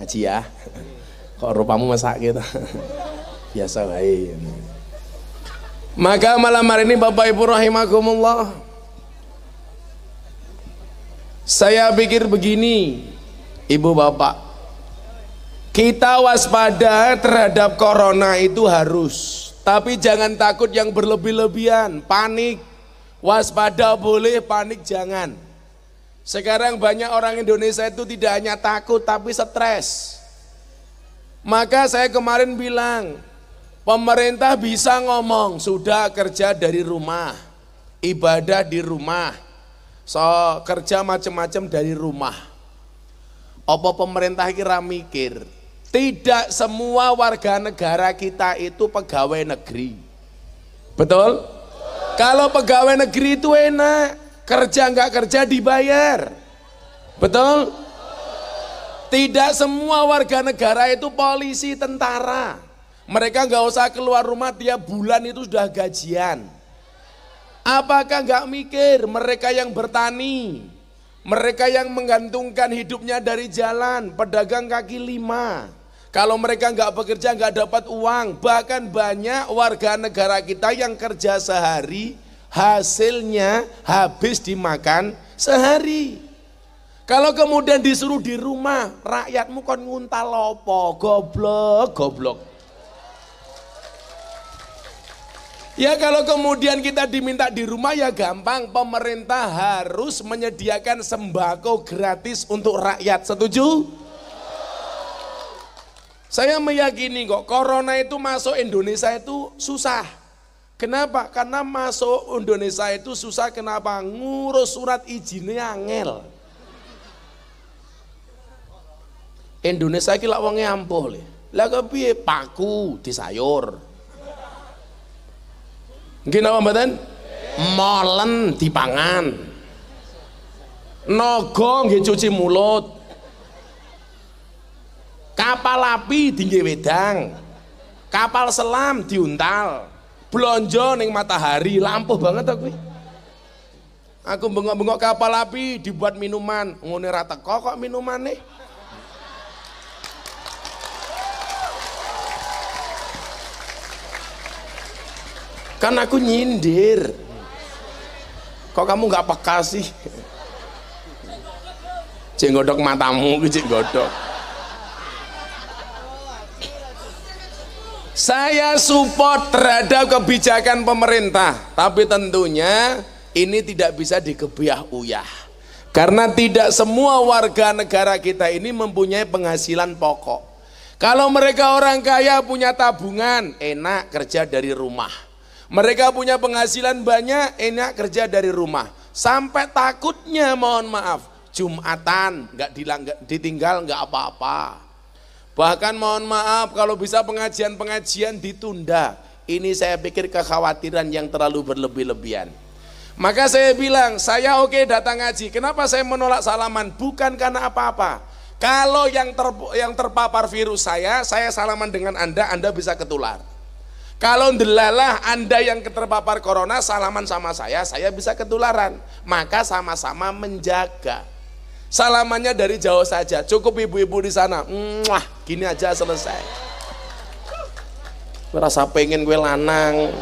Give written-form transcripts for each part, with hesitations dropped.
Ngaji ya. Kok rupamu masak gitu. Biasa baik. Maka malam hari ini Bapak Ibu rahimakumullah, saya pikir begini, Ibu Bapak, kita waspada terhadap corona itu harus, tapi jangan takut yang berlebih-lebihan, panik. Waspada boleh, panik jangan. Sekarang banyak orang Indonesia itu tidak hanya takut tapi stres. Maka saya kemarin bilang, pemerintah bisa ngomong sudah kerja dari rumah, ibadah di rumah, kerja macam-macam dari rumah. Apa pemerintah kira mikir, tidak semua warga negara kita itu pegawai negeri. Betul? Kalau pegawai negeri itu enak, kerja nggak kerja dibayar. Betul? Tidak semua warga negara itu polisi, tentara. Mereka nggak usah keluar rumah tiap bulan itu sudah gajian. Apakah nggak mikir mereka yang bertani, mereka yang menggantungkan hidupnya dari jalan, pedagang kaki lima. Kalau mereka nggak bekerja nggak dapat uang. Bahkan banyak warga negara kita yang kerja sehari, hasilnya habis dimakan sehari. Kalau kemudian disuruh di rumah, rakyatmu kon nguntal opo, goblok. Ya kalau kemudian kita diminta di rumah ya gampang, pemerintah harus menyediakan sembako gratis untuk rakyat, setuju? Saya meyakini kok corona itu masuk Indonesia itu susah. Kenapa? Karena masuk Indonesia itu susah, kenapa? Ngurus surat izinnya angel. Indonesia iki lak wonge ampuh le. Lah kepiye paku di sayur. Nggih napa mboten? Molen dipangan. Naga nggih cuci mulut. Kapal api dingge wedang. Kapal selam diuntal. Blonjo ning matahari, lampuh banget aku. Aku bengok-bengok kapal api dibuat minuman, ngene ra teko kok minumane. Kan aku nyindir. Kok kamu nggak peka sih? Cek godok matamu, cek godok. Saya support terhadap kebijakan pemerintah, tapi tentunya ini tidak bisa dikebiah-uyah. Karena tidak semua warga negara kita ini mempunyai penghasilan pokok. Kalau mereka orang kaya punya tabungan, enak kerja dari rumah. Mereka punya penghasilan banyak, enak kerja dari rumah. Sampai takutnya mohon maaf, Jumatan nggak ditinggal nggak apa-apa. Bahkan mohon maaf kalau bisa pengajian-pengajian ditunda. Ini saya pikir kekhawatiran yang terlalu berlebih-lebihan. Maka saya bilang, saya oke datang ngaji. Kenapa saya menolak salaman? Bukan karena apa-apa. Kalau yang terpapar virus saya salaman dengan Anda bisa ketular. Kalau ndelalah Anda yang terpapar corona salaman sama saya bisa ketularan. Maka sama-sama menjaga. Salamannya dari jauh saja, cukup ibu-ibu di sana, muah, gini aja selesai. Gue rasa pengen gue lanang.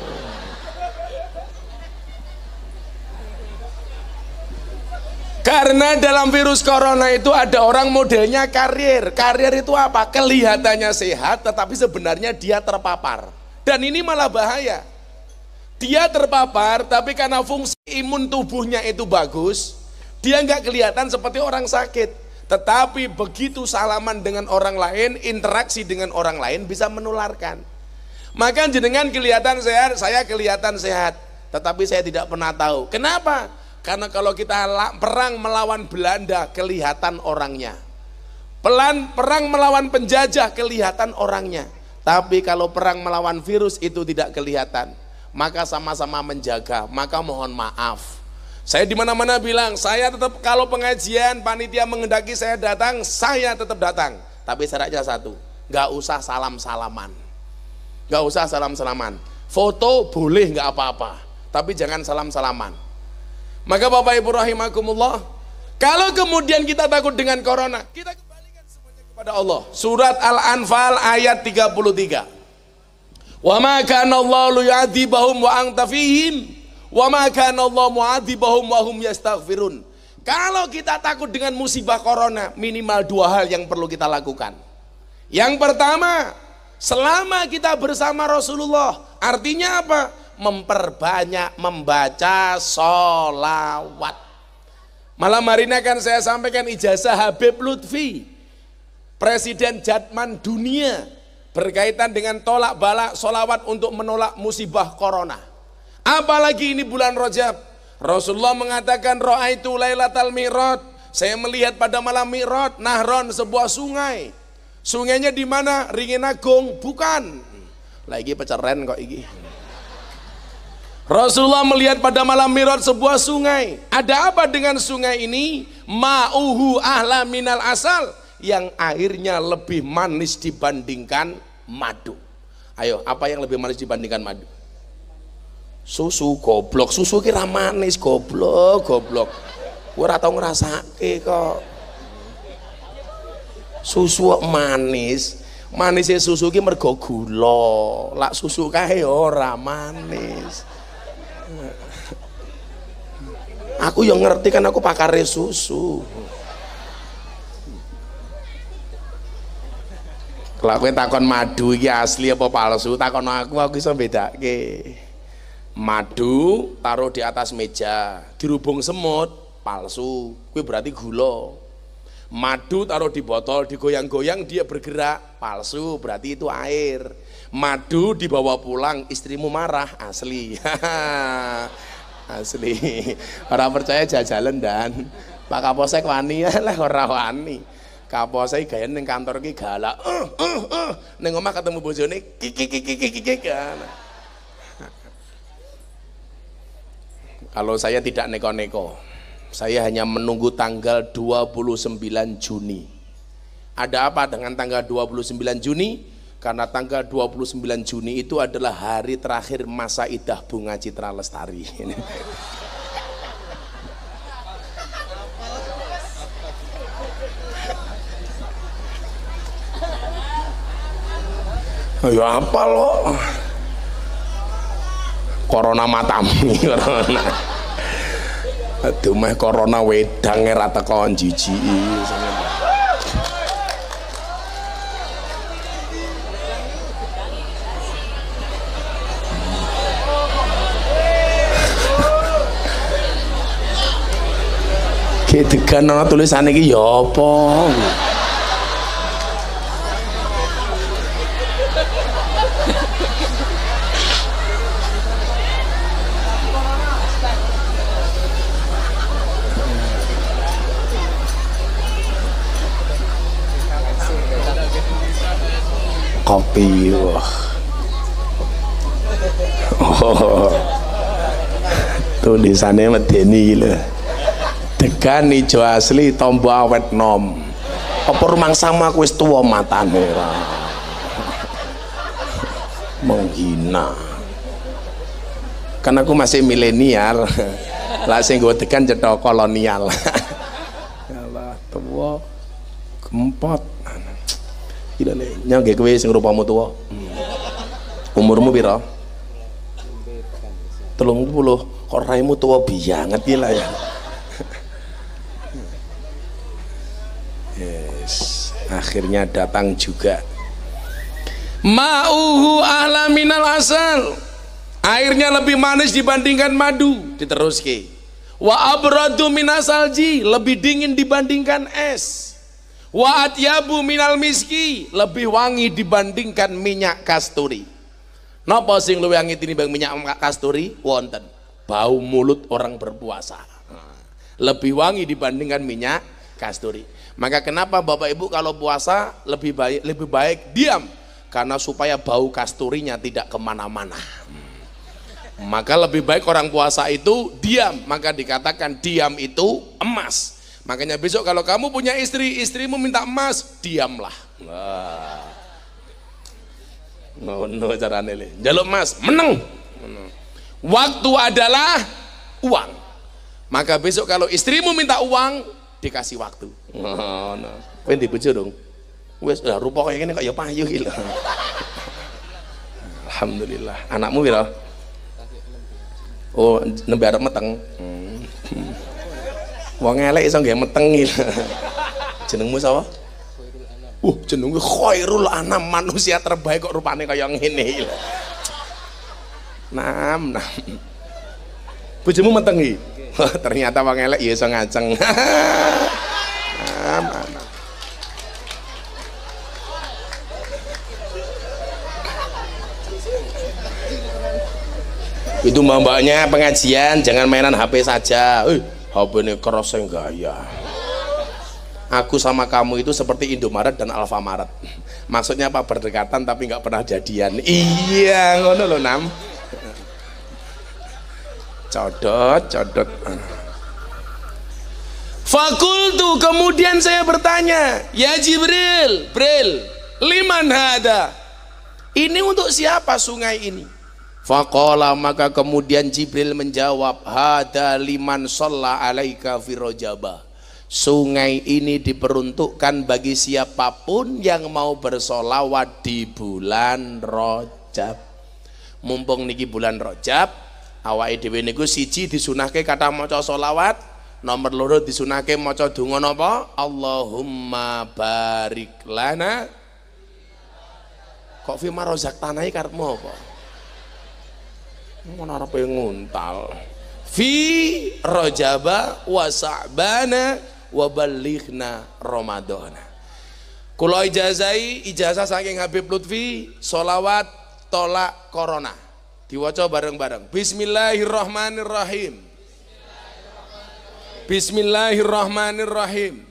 Karena dalam virus corona itu ada orang modelnya karier. Karier itu apa? Kelihatannya sehat tetapi sebenarnya dia terpapar. Dan ini malah bahaya. Dia terpapar tapi karena fungsi imun tubuhnya itu bagus, dia nggak kelihatan seperti orang sakit. Tetapi begitu salaman dengan orang lain, interaksi dengan orang lain bisa menularkan. Maka jenengan kelihatan sehat, saya kelihatan sehat, tetapi saya tidak pernah tahu. Kenapa? Karena kalau kita perang melawan Belanda, kelihatan orangnya. Perang melawan penjajah, kelihatan orangnya. Tapi kalau perang melawan virus itu tidak kelihatan. Maka sama-sama menjaga, maka mohon maaf. Saya di mana-mana bilang, saya tetap kalau pengajian panitia menghendaki saya datang, saya tetap datang. Tapi syaratnya satu, nggak usah salam-salaman. Nggak usah salam-salaman. Foto boleh nggak apa-apa, tapi jangan salam-salaman. Maka Bapak Ibu rahimakumullah, kalau kemudian kita takut dengan corona, kita kembalikan semuanya kepada pada Allah. Surat Al-Anfal ayat 33. Wa ma kana Allahu yu'adzibahum wa anta fihim wa ma kana Allahu mu'adzibahum wa hum yastaghfirun. Kalau kita takut dengan musibah corona, minimal 2 hal yang perlu kita lakukan. Yang pertama, selama kita bersama Rasulullah, artinya apa? Memperbanyak membaca sholawat. Malam hari ini akan saya sampaikan ijazah Habib Lutfi, Presiden Jatman Dunia, berkaitan dengan tolak balak sholawat untuk menolak musibah corona. Apalagi ini bulan Rajab. Rasulullah mengatakan ra'aitu lailatal mi'raj, saya melihat pada malam mi'raj nahron, sebuah sungai. Sungainya di mana? Ringin Agung? Bukan. Lagi peceren kok iki. Rasulullah melihat pada malam mi'raj sebuah sungai. Ada apa dengan sungai ini? Ma'uhu ahla minal asal, yang airnya lebih manis dibandingkan madu. Ayo, apa yang lebih manis dibandingkan madu? Susu, goblok. Susu kira manis, goblok. Gue ora tau ngrasake kok. Susu manis. Manisnya susu ki mergo gula. Lak susu kae ora manis. Aku yang ngerti kan, aku pakare susu. Kalau kowe takon madu iki asli apa palsu, takon aku iso bedake. Madu taruh di atas meja, dirubung semut, palsu, kuwi berarti gula. Madu taruh di botol, digoyang-goyang dia bergerak, palsu, berarti itu air. Madu dibawa pulang, istrimu marah, asli. Asli. Orang percaya jajalan dan Pak Kapolsek wani lah, ora wani. Kapolsek gaya ning kantor ki galak. Ning omah ketemu bojone kiki. Kalau saya tidak neko-neko, saya hanya menunggu tanggal 29 Juni. Ada apa dengan tanggal 29 Juni? Karena tanggal 29 Juni itu adalah hari terakhir masa idah Bunga Citra Lestari. Ayo apa lo? Corona matamu, corona. Aduh meh corona wedang era teko jijiki. Kedegan ana tulisan iki ya apa? Kopi, wah. Oh, tulisannya medeni lho. Degan ijo asli tombo awet nom. Apa rumang sama aku wis tuwa matane ra. Menghina. Kan aku masih milenial. Lah sing nggo degan cetha kolonial. Allah tuwa gempot. Gila nih, nyangge kowe sing rupamu tuwa. Umurmu pira? 30. Kok raimu tuwa biyanget iki lah ya. Yes, akhirnya datang juga. Ma'uhu ahla minal asal, airnya lebih manis dibandingkan madu. Diteruske. Wa abradu minasalji, lebih dingin dibandingkan es. Wa atyabu minal miski, lebih wangi dibandingkan minyak kasturi. Napa sing luwih wangi tinimbang minyak kasturi? Wonten bau mulut orang berpuasa. Lebih wangi dibandingkan minyak kasturi. Maka kenapa Bapak Ibu kalau puasa lebih baik diam, karena supaya bau kasturinya tidak kemana-mana. Maka lebih baik orang puasa itu diam, maka dikatakan diam itu emas. Makanya besok kalau kamu punya istri, istrimu minta emas, diamlah. Wah. No carane le. Njaluk emas, meneng. Waktu adalah uang. Maka besok kalau istrimu minta uang, dikasih waktu. Kowe ndi bojo dong? Wes lah rupa kaya ngene kok ya payu iki lho. Alhamdulillah. Anakmu piro? Oh, nembe arep meteng. Wong elek iso nggih meteng iki. Jenengmu sapa? Jenengku Khairul Anam, manusia terbaik kok rupane kaya ngene iki lho. Nam. Bojomu meteng iki. Ternyata wong elek ya iso ngaceng. Nam. Itu mbaknya pengajian jangan mainan HP saja. HP ini keras yang gaya. Aku sama kamu itu seperti Indomaret dan Alfamaret. Maksudnya apa? Berdekatan tapi nggak pernah jadian. Iya ngono lho Nam. Codot. Fakultu, kemudian saya bertanya, ya Jibril, liman hada? Ini untuk siapa sungai ini? Faqala, maka kemudian Jibril menjawab, hada liman shalla alaika fi Rajabah. Sungai ini diperuntukkan bagi siapapun yang mau bersolawat di bulan Rajab. Mumpung niki bulan Rajab, awake dhewe niku siji disunahke kata maca solawat, nomor loro disunahke maca donga napa? Allahumma barik lana. Kok fi marozaqtana iki karepmu apa? Ngono arepe nguntal. Fi Rajaba wa Sa'bana wa balighna Ramadhana. Kula ijazah saking Habib Lutfi solawat tolak corona. Diwaca bareng-bareng. Bismillahirrahmanirrahim. Bismillahirrahmanirrahim.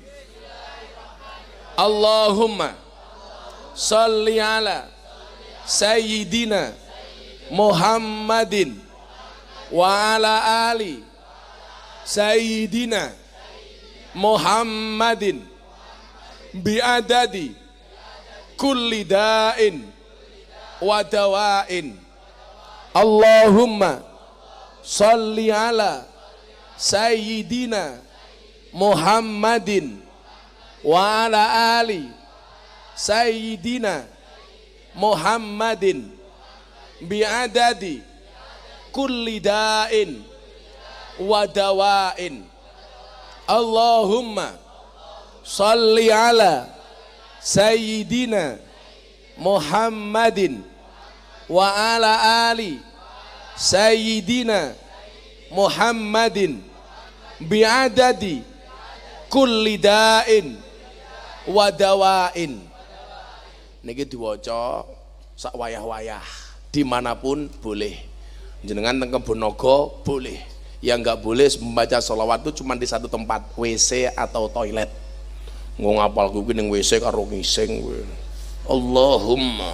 Allahumma sholli ala sayyidina Muhammadin wa ala ali sayyidina Muhammadin biadadi kulli da'in wa dawa'in. Allahumma sholli ala sayyidina Muhammadin wa ala ali sayyidina Muhammadin biadadi kulli da'in wa dawa'in. Allahumma sholli ala sayyidina Muhammadin wa ala ali sayyidina Muhammadin biadadi kulli da'in wa dawa'in. Niki diwaca sak wayah-wayah dimanapun boleh. Jenengan teng Kebon Naga boleh. Yang nggak boleh membaca sholawat itu cuma di satu tempat, WC atau toilet. Nggo ngapal kuwi ning WC karo ngising kowe. Allahumma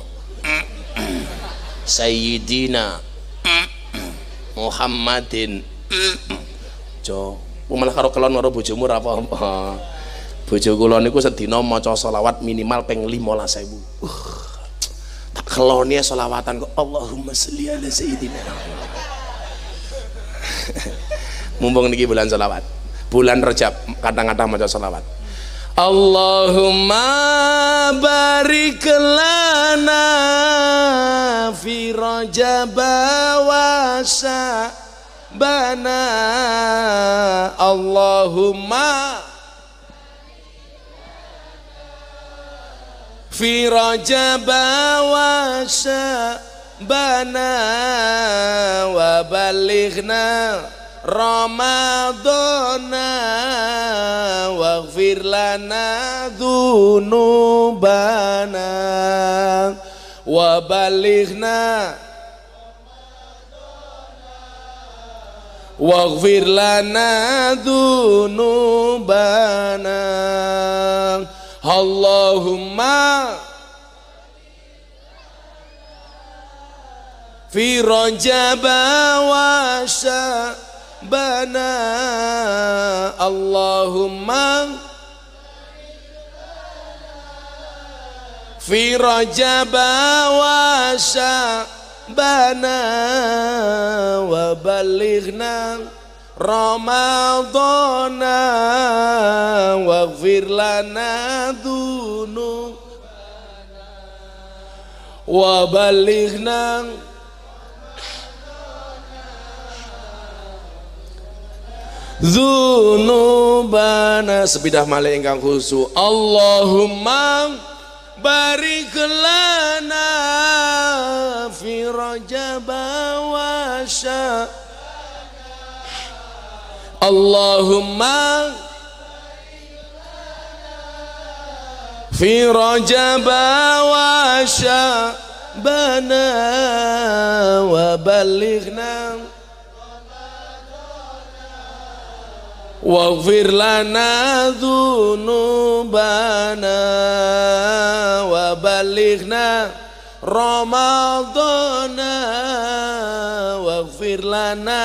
sayyidina Muhammadin. Jo, malah karo kelon karo bojomu ora apa-apa. Bojo kula niku sedina maca sholawat minimal ping 15.000. Tak kelone sholawatan kok Allahumma sholli ala sayyidina. Mumpung niki bulan sholawat, bulan Rajab, kadang-kadang maca sholawat. Allahumma barik lana fi Rajab wa Sa'bana. Allahumma fi Rajab wa Sa'bana wa balighna Ramadhana waghfir lana dzunubana wa balighna waghfir lana dzunubana. Allahumma fi Rajab wa Sa'bana. Allahumma fi Rajab wa Sa'bana wa balighna Ramadhana waghfir lana dzunubana. wa balighna dzunubana. Sepidah malih ingkang khusyuk. Allahumma barik lana fi Rajab wa Sya. Allahumma fi Rajab wa Sya'bana wa balighna waghfir lana dzunubana wa balighna Ramadana waghfir lana.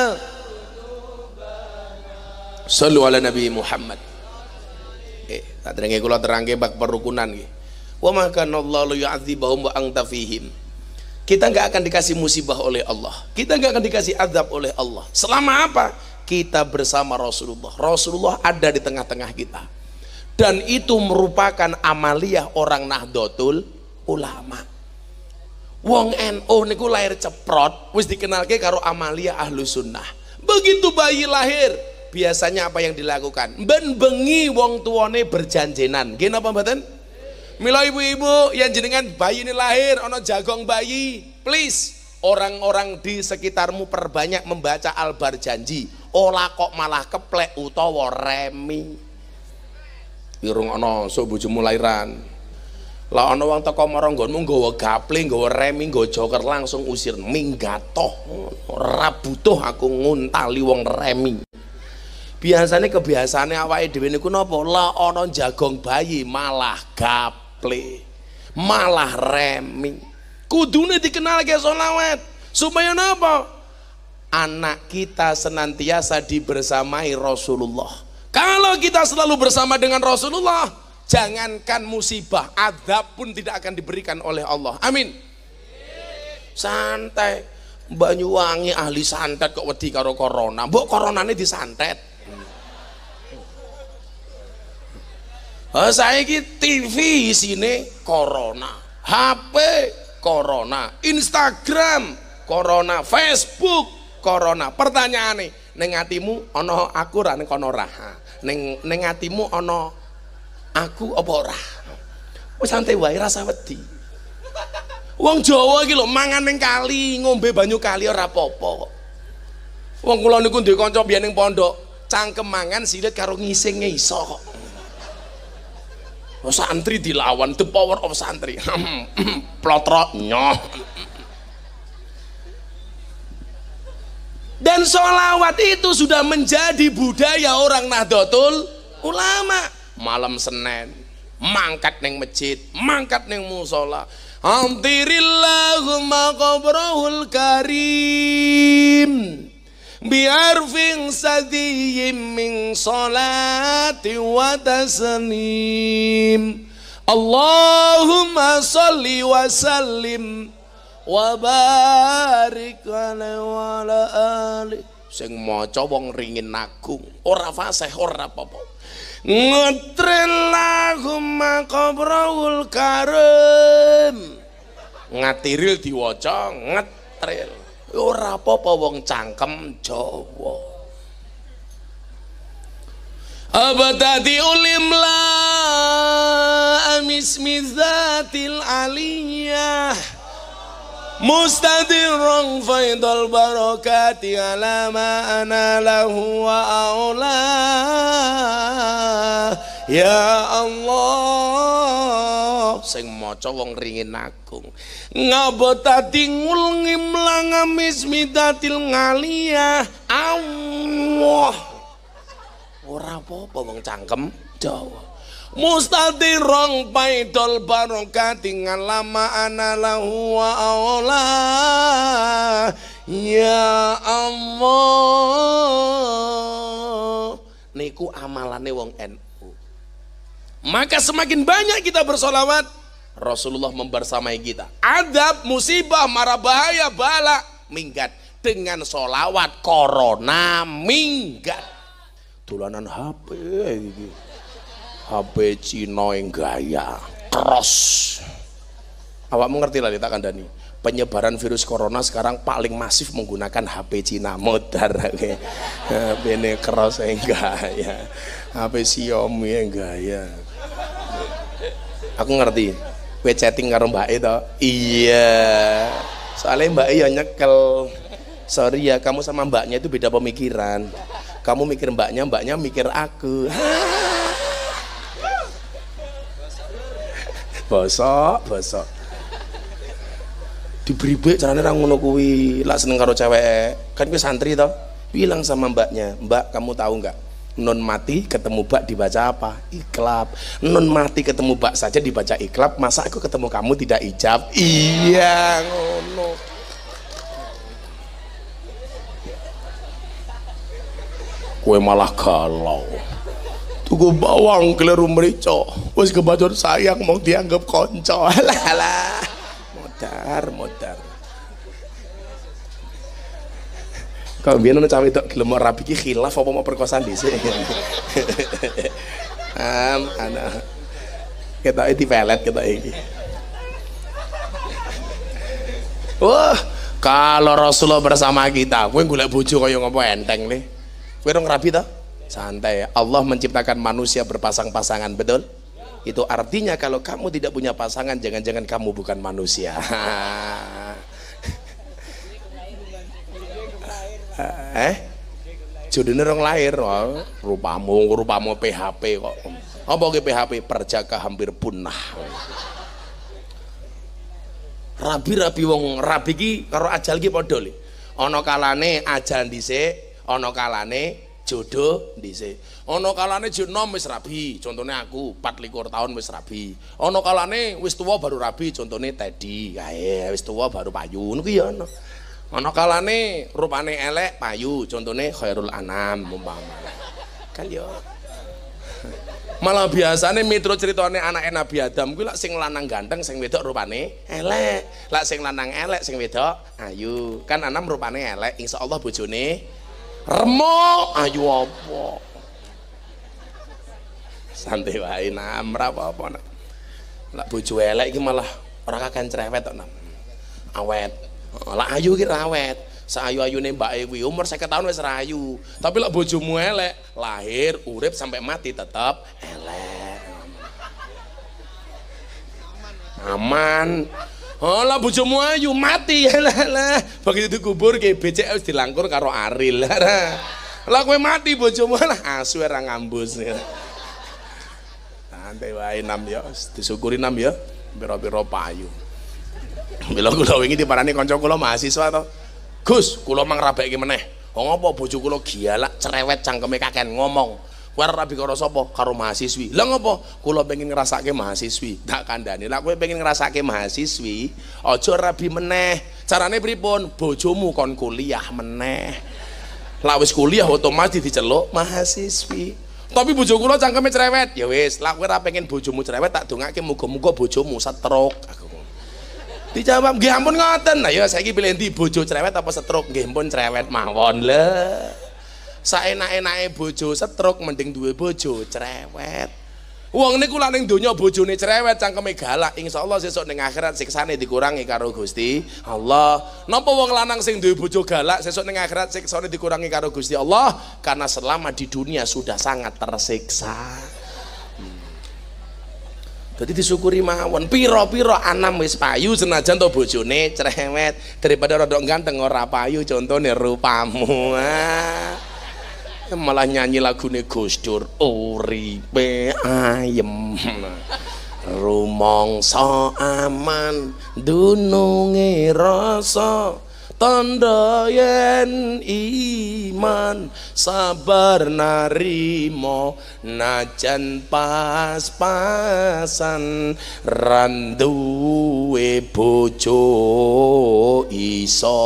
Sallu ala Nabi Muhammad. Tak terangke kula terangke bab perukunan nggih. Wa ma kana Allahu yu'adzibahum wa anta fihim. Kita enggak akan dikasih musibah oleh Allah. Kita enggak akan dikasih azab oleh Allah. Selama apa? Kita bersama Rasulullah. Rasulullah ada di tengah-tengah kita. Dan itu merupakan amaliyah orang Nahdlatul Ulama. Wong NU niku lahir ceprot, wis dikenalke karo amaliyah Ahlus Sunnah. Begitu bayi lahir, biasanya apa yang dilakukan? Ben bengi wong tuane berjanjenan. Nggih napa mboten? Mila ibu-ibu yang jenengan bayi ini lahir ana jagong bayi, please orang-orang di sekitarmu perbanyak membaca albar janji. Olah kok malah keplek utawa remi. Irung ana sok bojomu lairan. Lah ana wong teko marang nggonmu nggawa gaple, nggawa remi, nggawa joker langsung usir. Minggatoh. Ora butuh aku nguntali wong remi. Biasanya kebiasaannya awake dhewe niku napa? Lah ana jagong bayi malah gaple, malah remi. Kudune dikenalke sholawat supaya napa? Anak kita senantiasa dibersamai Rasulullah. Kalau kita selalu bersama dengan Rasulullah, jangankan musibah, azab pun tidak akan diberikan oleh Allah. Amin. Santai. Banyuwangi ahli santet kok wedi karo corona. Mbok coronane disantet. Saiki TV isine corona, HP corona, Instagram corona, Facebook corona. Pertanyaane, ning atimu ana aku ra ning kono ra? Ning atimu ana aku apa ora? Wis santai wae, rasa wedi. Wong Jawa iki lho mangan ning kali, ngombe banyu kali ora apa-apa. Wong kula niku duwe kanca biyen ning pondok, cangkem mangan silit karo ngising iso kok. Santri dilawan, the power of santri. Plotrot nyoh. Dan sholawat itu sudah menjadi budaya orang Nahdlatul Ulama. Malam Senin mangkat neng masjid, mangkat neng musola. Amtirillahumma qabrahul karim biarfin sadiyim min salati wa taslim. Allahumma salli wa sallim wa barik alaihi wa ala ali. Sing maca wong ringin agung, ora fasih ora apa-apa. Ngetrillahumma qabrahul karim. Ngatiril diwaca ngetril. Ora apa-apa wong cangkem Jawa. Abadati ulimla amismi zatil aliyah mustadirun faidul barakati ala ma ana lahu wa aula. Ya Allah, sing maca wong ringin agung. Ngabotati ngimlang amismidatil ngaliyah Allah. Ora apa-apa wong cangkem Jawa. Mustadirong paidol barokati ngalama ana lahu wa aula. Ya Allah, niku amalane wong NU. Maka semakin banyak kita bersolawat, Rasulullah membersamai kita. Adab, musibah, mara bahaya, bala minggat. Dengan solawat corona minggat. Tulanan HP HP Cina yang gaya cross Awakmu ngerti lah tak kandani. Penyebaran virus corona sekarang paling masif menggunakan HP Cina modar. HP ini keras enggak ya. HP Xiaomi enggak ya. Aku ngerti. Kowe chatting karo Mbak E to? Iya. Soalnya Mbak E ya nyekel. Sorry ya, kamu sama mbaknya itu beda pemikiran. Kamu mikir mbaknya mikir aku. Bosok. Diberi baik caranya orang ngono kuwi, lak seneng karo cewek. Kan kowe santri toh? Bilang sama mbaknya, "Mbak, kamu tahu nggak? Nun mati ketemu bak dibaca apa? Iklab. Nun mati ketemu bak saja dibaca iklab, masa aku ketemu kamu tidak ijab?" Iya, ngono. Kue malah galau. Tuku bawang keliru merica. Wis kebacut sayang mau dianggap konco. Alah. Modar. Kalau biar nona cawe itu gelem rapi ki khilaf apa mau perkosaan dhisik. Anak kita itu pelet kita ini. Wah, kalau Rasulullah bersama kita, kowe golek bojo kaya ngopo enteng nih. Kowe dong rapi toh? Santai. Allah menciptakan manusia berpasang-pasangan, betul? Itu artinya kalau kamu tidak punya pasangan, jangan-jangan kamu bukan manusia. Jodine rong lahir. Rupamu PHP kok. Apa ke PHP? Perjaka hampir punah. Rabi wong rabi ki karo ajal ki padha le. Ana kalane ajal dhisik, ana kalane jodoh dhisik. Ana kalane jenom wis rabi, contone aku 24 tahun wis rabi. Ana kalane wis tuwa baru rabi, contone Teddy kae wis tuwa baru payu. Ngono ki ya ana. Ana kalane rupane elek payu, contone Khairul Anam umpama. Kan yo. Malah biasane mitro ceritane anake Nabi Adam kuwi lak sing lanang ganteng, sing wedok rupane elek. Lak sing lanang elek, sing wedok ayu. Kan Anam rupane elek, insyaallah bojone remuk ayu apa. Santai wae Nam, ora apa-apa nak. Lak bojo elek iki malah ora kakan cerewet tok Nam. Awet. Lak ayu iki ra awet. Saayu-ayune mbake kuwi umur 50 tahun wis rayu. Tapi lak bojomu elek, lahir, urip sampai mati tetap elek. Aman. Oh lah bojomu ayu mati lah. Begitu dikubur ke becek wis dilangkur karo Aril. Lah kowe mati bojomu lah asu ora ngambus. Santai wae Nam ya, disyukuri Nam ya. Pira-pira payu. Mila kula wingi diparani kanca kula mahasiswa to. Gus, kula mang rabekke meneh. Wong apa bojo kula gialak cerewet cangkeme kaken ngomong. Kowe rabi karo sapa? Karo mahasiswi. Lah ngopo? Kula pengen ngrasake mahasiswi. Tak kandhani. Lah kowe pengen ngrasake mahasiswi, aja rabi meneh. Carane pripun? Bojomu kon kuliah meneh. Lah wis kuliah otomatis diceluk mahasiswi. Tapi bojo kula cangkeme cerewet. Ya wis, lah kowe ora pengen bojomu cerewet tak dongake muga-muga bojomu stroke. Dijawab, nggih ampun ngoten. Nah ya saiki pilih ndi bojo cerewet apa stroke? Nggih ampun cerewet mawon lho. Saenak-enake bojo stroke mending duwe bojo cerewet. Wong niku lak ning donya bojone cerewet cangkeme galak, insyaallah sesuk ning akhirat siksane dikurangi karo Gusti Allah. Napa wong lanang sing duwe bojo galak sesuk ning akhirat siksane dikurangi karo Gusti Allah? Karena selama di dunia sudah sangat tersiksa. Jadi disyukuri mawon. Piro-piro Anam wis payu senajan to bojone cerewet, daripada rodok ganteng ora payu contone rupamu. Malah nyanyi lagune Gus Dur, uripe ayem. Rumangsa aman dununge rasa tanda yen iman sabar narimo najan pas-pasan randuwe bojo iso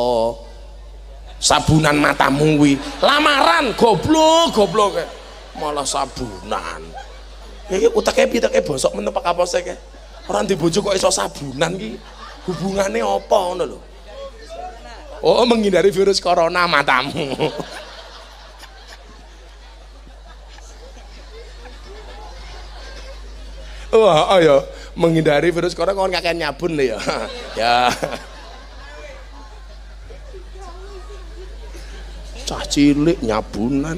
sabunan matamu kuwi lamaran goblok malah sabunan iki uteke piteke bosok menep kapose ke ora ndek bojo kok iso sabunan ki hubungane apa ngono lho. Oh, menghindari virus corona matamu. Wah, ayo menghindari virus corona kon kakek nyabun lho ya. Ya. Cah cilik nyabunan.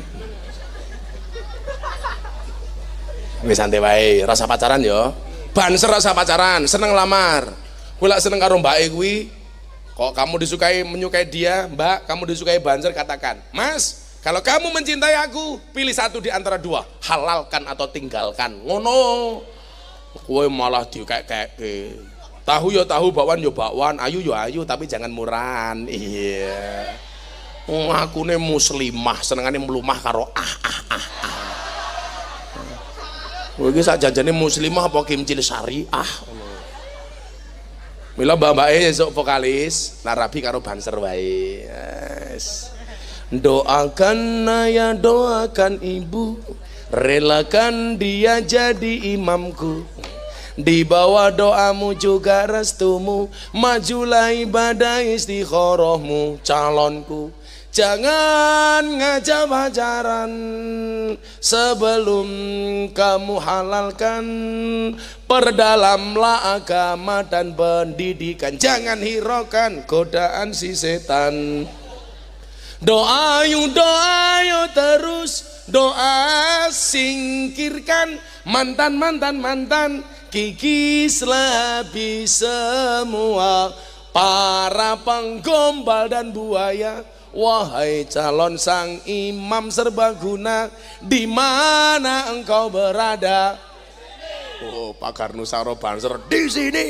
Wis santai wae, rasa pacaran ya. Banser rasa pacaran, seneng lamar. Kowe lak seneng karo mbake kuwi, kok kamu menyukai dia, Mbak, kamu disukai Banser, katakan, "Mas, kalau kamu mencintai aku, pilih satu di antara dua, halalkan atau tinggalkan." Ngono. Kowe malah dikek-keke. Tahu ya tahu, bakwan ya bakwan, ayu ya ayu, tapi jangan murahan. Iya. Akune muslimah, senengane mlumah karo Kowe iki sak janjane muslimah apa kimcil syariah. Mila mbak-mbake esuk vokalis, narabi karo Banser wae. Yes. Doakan ayah, doakan ibu, relakan dia jadi imamku. Di bawah doamu juga restumu, majulah ibadah istikharahmu calonku. Jangan ngajak pacaran sebelum kamu halalkan. Perdalamlah agama dan pendidikan, jangan hiraukan godaan si setan. Doa yuk terus, doa singkirkan mantan, kikislah habis semua para penggombal dan buaya. Wahai calon sang imam serbaguna, di mana engkau berada? Oh, Pak Karnusaro Banser di sini.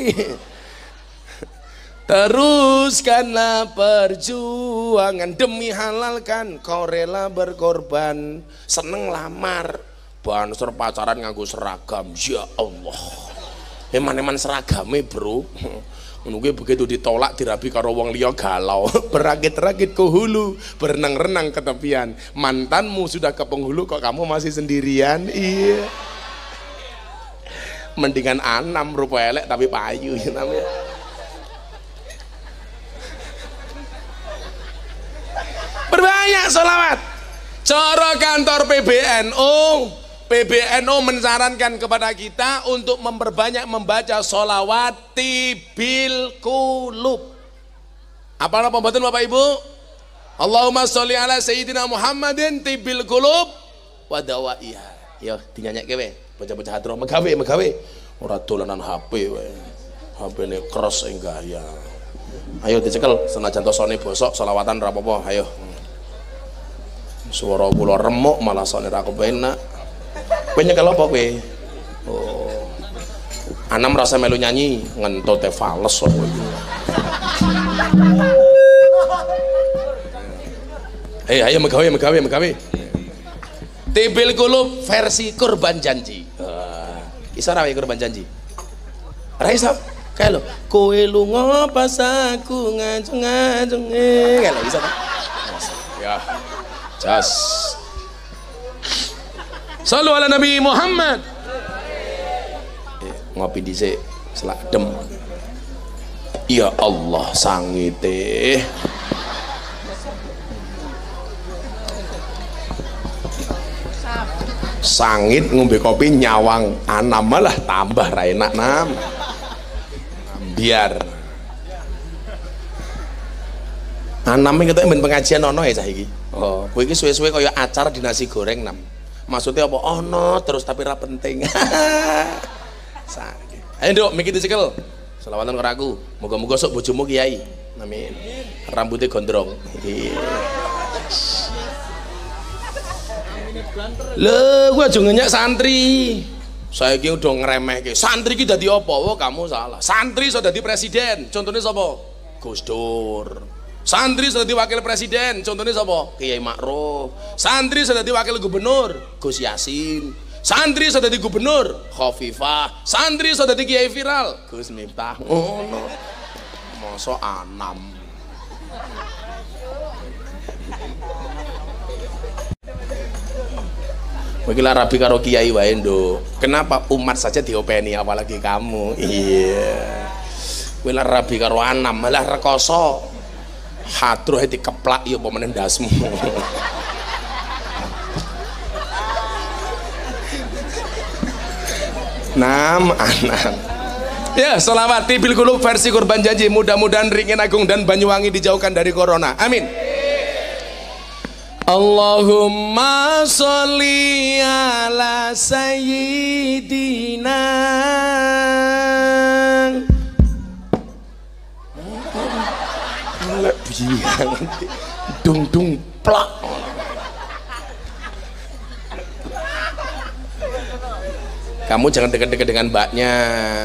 Teruskanlah perjuangan demi halalkan, kau rela berkorban. Seneng lamar, Banser pacaran nganggo seragam. Ya Allah, eman-eman seragame bro. Menunggu begitu ditolak dirabi karo wong liya galau. Berakit-rakit ke hulu, berenang-renang ke tepian. Mantanmu sudah ke penghulu, kok kamu masih sendirian? Iya. Mendingan anam rupa elek tapi payu namanya. Berbanyak sholawat. Cara kantor PBNU menyarankan kepada kita untuk memperbanyak membaca sholawat tibil kulub. Apa nama pembantu Bapak Ibu? Allahumma sholli ala sayyidina Muhammadin tibil kulub wadawaiha. Yo dinyanyi kewe, bocah-bocah hadroh megawe. Ora dolanan HP wae. HP-ne keras enggak ya. Ayo dicekel senajan tosone bosok sholawatan ora apa-apa, ayo. Suara kula remuk malah sone ra kepenak. Kowe nyekel apa kowe? Oh. Anam rasa melu nyanyi ngentote fales kok kowe. Ayo megawe. Tibil kulub versi kurban janji. Isa ra kurban janji. Ra iso. Kae lho, kowe lunga pas aku ngajeng-ngajeng. Kae lho iso. Ya. Jas. Sallu ala Nabi Muhammad. Ngopi dhisik selak dem. Ya Allah sangite. Sangit ngombe kopi nyawang anam malah tambah ra enak nam. Biar anam iki ketok men pengajian ono ya cah iki. Oh, kowe iki suwe-suwe kaya acar di nasi goreng nam. Maksudnya apa? Oh no, terus tapi ra penting. Ayo Nduk, mikir dicekel. Selawatan karo aku. Moga-moga sok bojomu kiai. Amin. Rambutnya gondrong. Lho, gua aja ngenyak santri. Saiki udah ngremehke. Santri ki dadi apa? Oh, kamu salah. Santri iso dadi presiden. Contohnya sapa? Gus Dur. Santri sudah di wakil presiden, contohnya siapa? Kiai Ma'ruf. Santri sudah di wakil gubernur, Gus Yasin. Santri sudah di gubernur, Khofifah. Santri sudah di kiai viral, Gus Miftah. Oh no, masa anam. Wakilah rabi karo kiai wae Nduk. Kenapa umat saja diopeni apalagi kamu? Iya. Wakilah rabi karo anam malah rekoso. Hadroh dikeplak ya apa meneh ndasmu. 6 anak. Ya, sholawat Tibil Qulub versi Kurban Janji, mudah-mudahan Ringin Agung dan Banyuwangi dijauhkan dari corona. Amin. Allahumma sholli ala sayyidina. Dung dung plak. Kamu jangan dekat-dekat dengan mbaknya.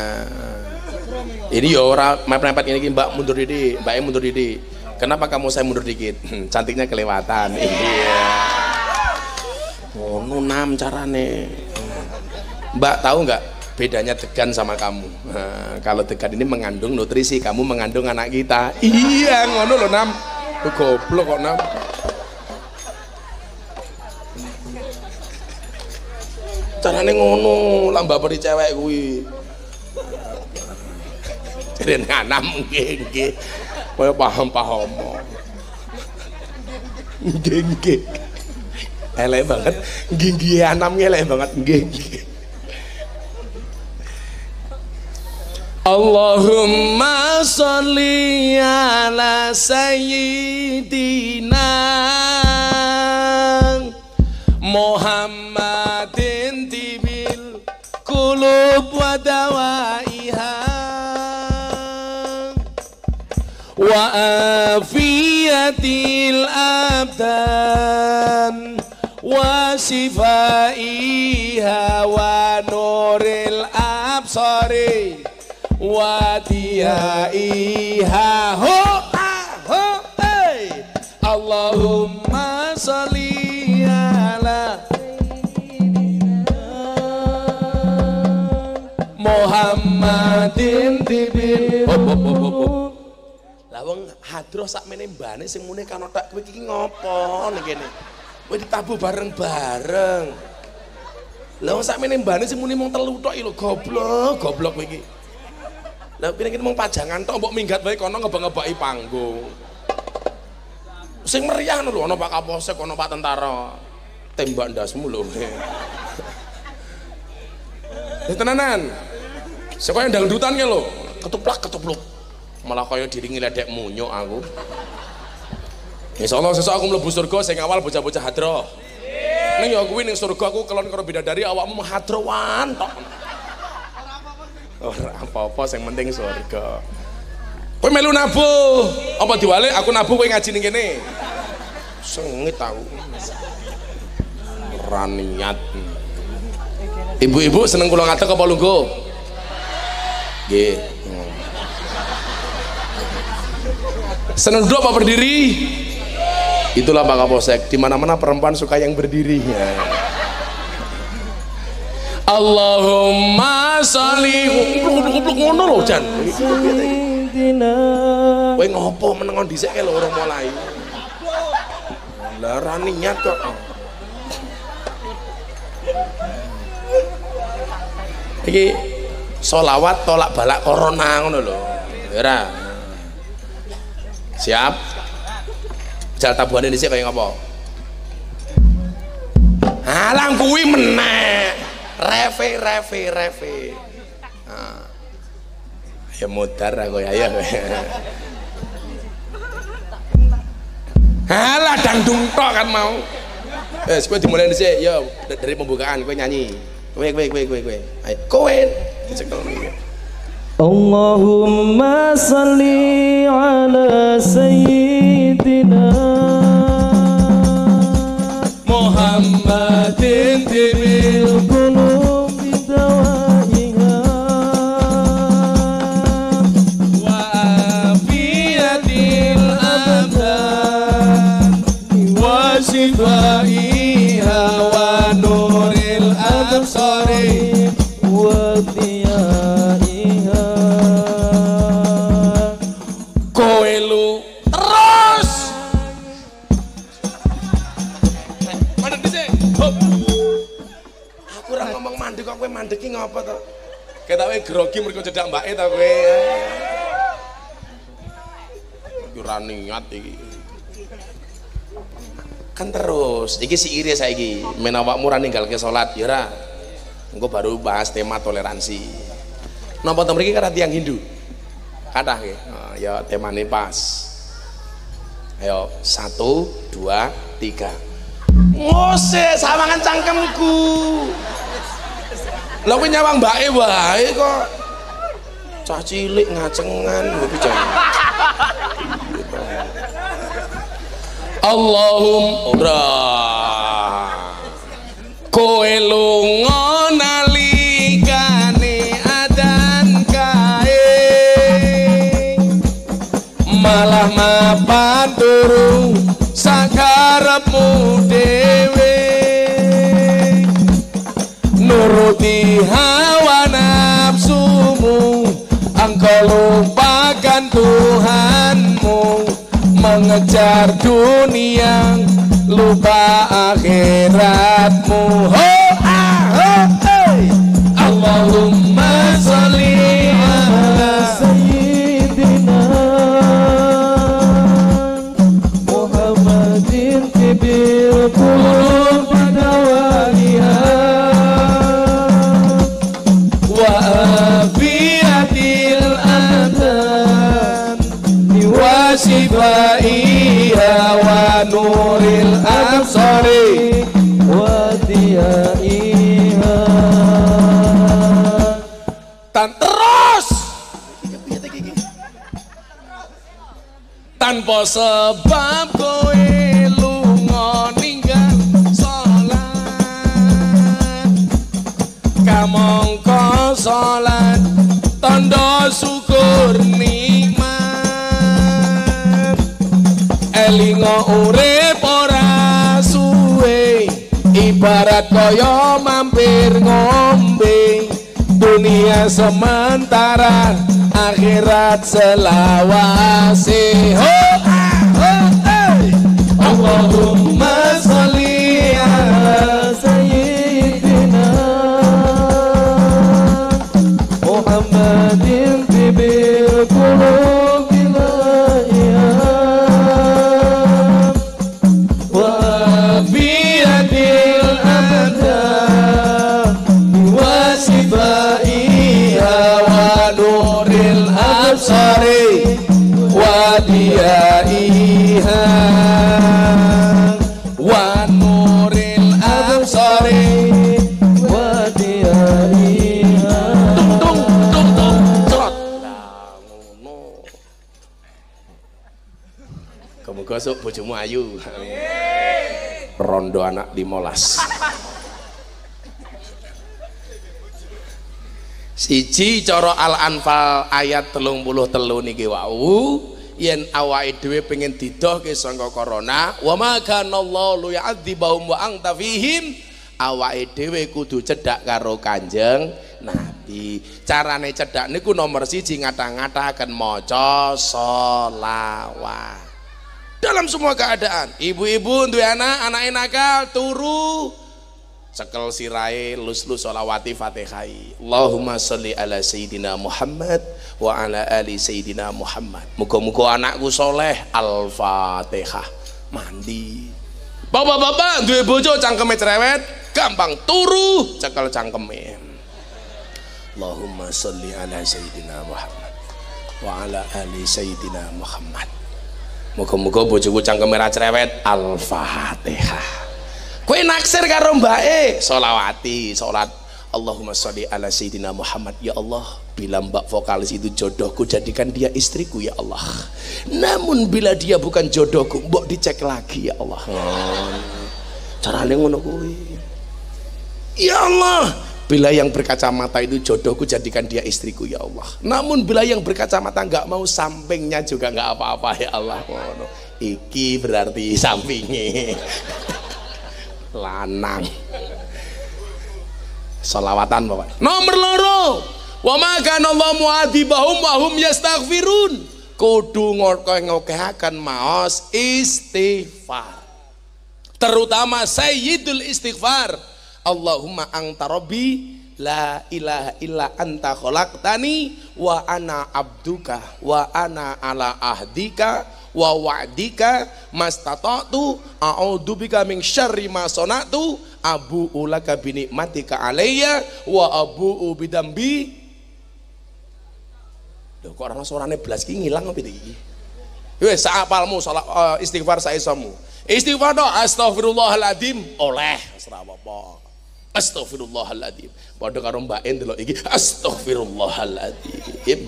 Ini ya orang mepet-mepet ini, mbak mundur dikit, mbaknya mundur dikit. Kenapa kamu saya mundur dikit? Cantiknya kelewatan. Iya. Oh, nunam carane. Mbak tahu nggak bedanya Degan sama kamu? Nah, kalau Degan ini mengandung nutrisi, kamu mengandung anak kita. Iya, ngono loh Nam. Lu goblok kok Nam. Carane ngono, lah mbak beri cewek kuwi. Jadi nanam nggih. Kowe paham-paham. Nggih. Elek banget. Nggih anam elek banget nggih. Allahumma sholli ala sayyidina Muhammadin tibil qulub wa dawaiha wa afiyatil abdan wa sifaiha wa nuril absari wa diyaiha ho ho hey. Allahumma sholli ala Muhammadin tibil. Lah wong hadroh sakmene mbane sing mune kan otak kowe iki ngopo ning kene? Kowe ditabuh bareng-bareng. Lah wong sakmene mbane sing mune mung telu tok lho, goblok kowe iki. Lah kira-kira mung pajangan tok mbok minggat wae kono ngebak-ngebaki panggung. Sing meriah lho, ana Pak Kapolsek, ana Pak Tentara. Tembak ndasmu lho. Ya tenanan. Sekoyo dangdutan ki lho, ketuplak. Malah kaya diri ngeledek munyuk aku. Insyaallah sesuk aku mlebu surga sing awal bocah-bocah hadroh. Ning ya kuwi ning surga aku kelon karo bidadari awakmu hadrowan tok. Ora apa-apa sing penting surga. Kowe melu nabuh, apa diwalik aku nabuh kowe ngaji ning kene. Sengit aku. Ora niat. Ibu-ibu seneng kula ngadeg apa lungguh? Nggih. Seneng duduk apa berdiri? Itulah Pak Kapolsek. Di mana-mana perempuan suka yang berdiri. Ya. Allahumma sholli. Kupluk ngono lho, Jan. Kowe ngopo menengon dhisik lho ora mulai. Lah ra niat kok. Iki sholawat tolak balak corona ngono lho. Ora. Siap. Jal tabuhane dhisik kaya ngopo? Halang kuwi meneh. Reve. Nah. Ya mudar aku ya. Halah dangdung tok kan mau. Wes kowe dimulai dhisik ya dari pembukaan kowe nyanyi. Kowe. Ayo kowe. Dicekel iki. Allahumma salli ala sayyidina Muhammadin tibil qulub bidawaiha wa afiyatil abdan wa shifaiha wa nuril absari wa diyaiha. Kowe lu terus mandek dhisik. Aku ora ngomong mandek kok kowe mandeki ngopo to? Ketoke grogi mergo cedak mbake to kowe. Iki ora niat iki. Kan terus iki si iri saiki men awakmu ora ninggalke salat ya ora. engko baru bahas tema toleransi. Napa to mriki karo tiyang Hindu? Kathah nggih. Oh, ya temane pas. Ayo 1 2 3. Ngose sawangan cangkemku. Lah kowe nyawang mbake wae kok. Cah cilik ngacengan kok pijan. Allahumma kowe lunga nalikane adan kae malah mapan turu sakarepmu dhewe nuruti hawa nafsumu engkau lupakan Tuhanmu mengejar dunia lupa akhiratmu. Ho ah ho hey. Allahumma sholli ala sayyidina Muhammadin tibil qulub bidawaiha wa afiatil adan wa shifaiha wa nuril absari wa diyaiha. tan terus tanpa sebab kowe lunga ninggal salat kamangka salat tanda syukur nikmat elinga urip ora suwe ibarat kaya mampir ngombe dunia sementara akhirat selawase. Ho ah ho hey. Allahumma sholli ala sayyidina Muhammadin tibil qulub bidawaiha wa afiatil adan wa shifaiha wa nuril absari wa diyaiha wa nuril absari wa diyaiha. tung cerot lah ngono. Kamu gosok bojomu ayu. Rondo anak 15. Siji cara Al-Anfal ayat 33 niki wau yen awake dhewe pengen didohke saka corona wa ma kana Allahu ya'adzibahum wa anta fihim awake dhewe kudu cedhak karo Kanjeng Nabi. Carane cedhak niku nomor 1 ngata-ngataken maca sholawat dalam semua keadaan. Ibu-ibu duwe anak nakal turu cekel sirahe lus-lus sholawati Fatihai. Allahumma sholli ala sayyidina Muhammad wa ala ali sayyidina Muhammad. Muga-muga anakku soleh. Al-Fatihah. Mandi. Bapak-bapak duwe bojo cangkeme cerewet, gampang turu cekel cangkeme. Allahumma sholli ala sayyidina Muhammad wa ala ali sayyidina Muhammad. Muga-muga bojoku cangkeme ra cerewet. Al-Fatihah. Kowe naksir karo mbake sholawati salat Allahumma sholli ala sayyidina Muhammad. Ya Allah, bila mbak vokalis itu jodohku jadikan dia istriku ya Allah. Namun bila dia bukan jodohku mbok dicek lagi ya Allah. Carane ngono kuwi. Ya Allah, bila yang berkacamata itu jodohku jadikan dia istriku ya Allah. Namun bila yang berkacamata nggak mau sampingnya juga nggak apa-apa ya Allah. Iki berarti sampingnya lanang. Sholawatan Bapak. Nomor loro, wa ma kana Allah mu'adzibahum wa hum yastaghfirun. Kudu ngokehaken maos istighfar. Terutama sayyidul istighfar. Allahumma anta rabbi la ilaha illa anta khalaqtani wa ana abduka wa ana ala ahdika wa wa'dika mastata'tu a'udzubika min syarri ma sana'tu abu'u laka bi nikmatika alayya wa abu'u bidambi. Lho kok ana suarane blas ki ngilang opo iki? Wis saapalmu istighfar saisamu. Istighfar do astaghfirullahaladzim oleh ora apa-apa. Astaghfirullahaladzim. Padha karo Mbak En delok iki astaghfirullahaladzim.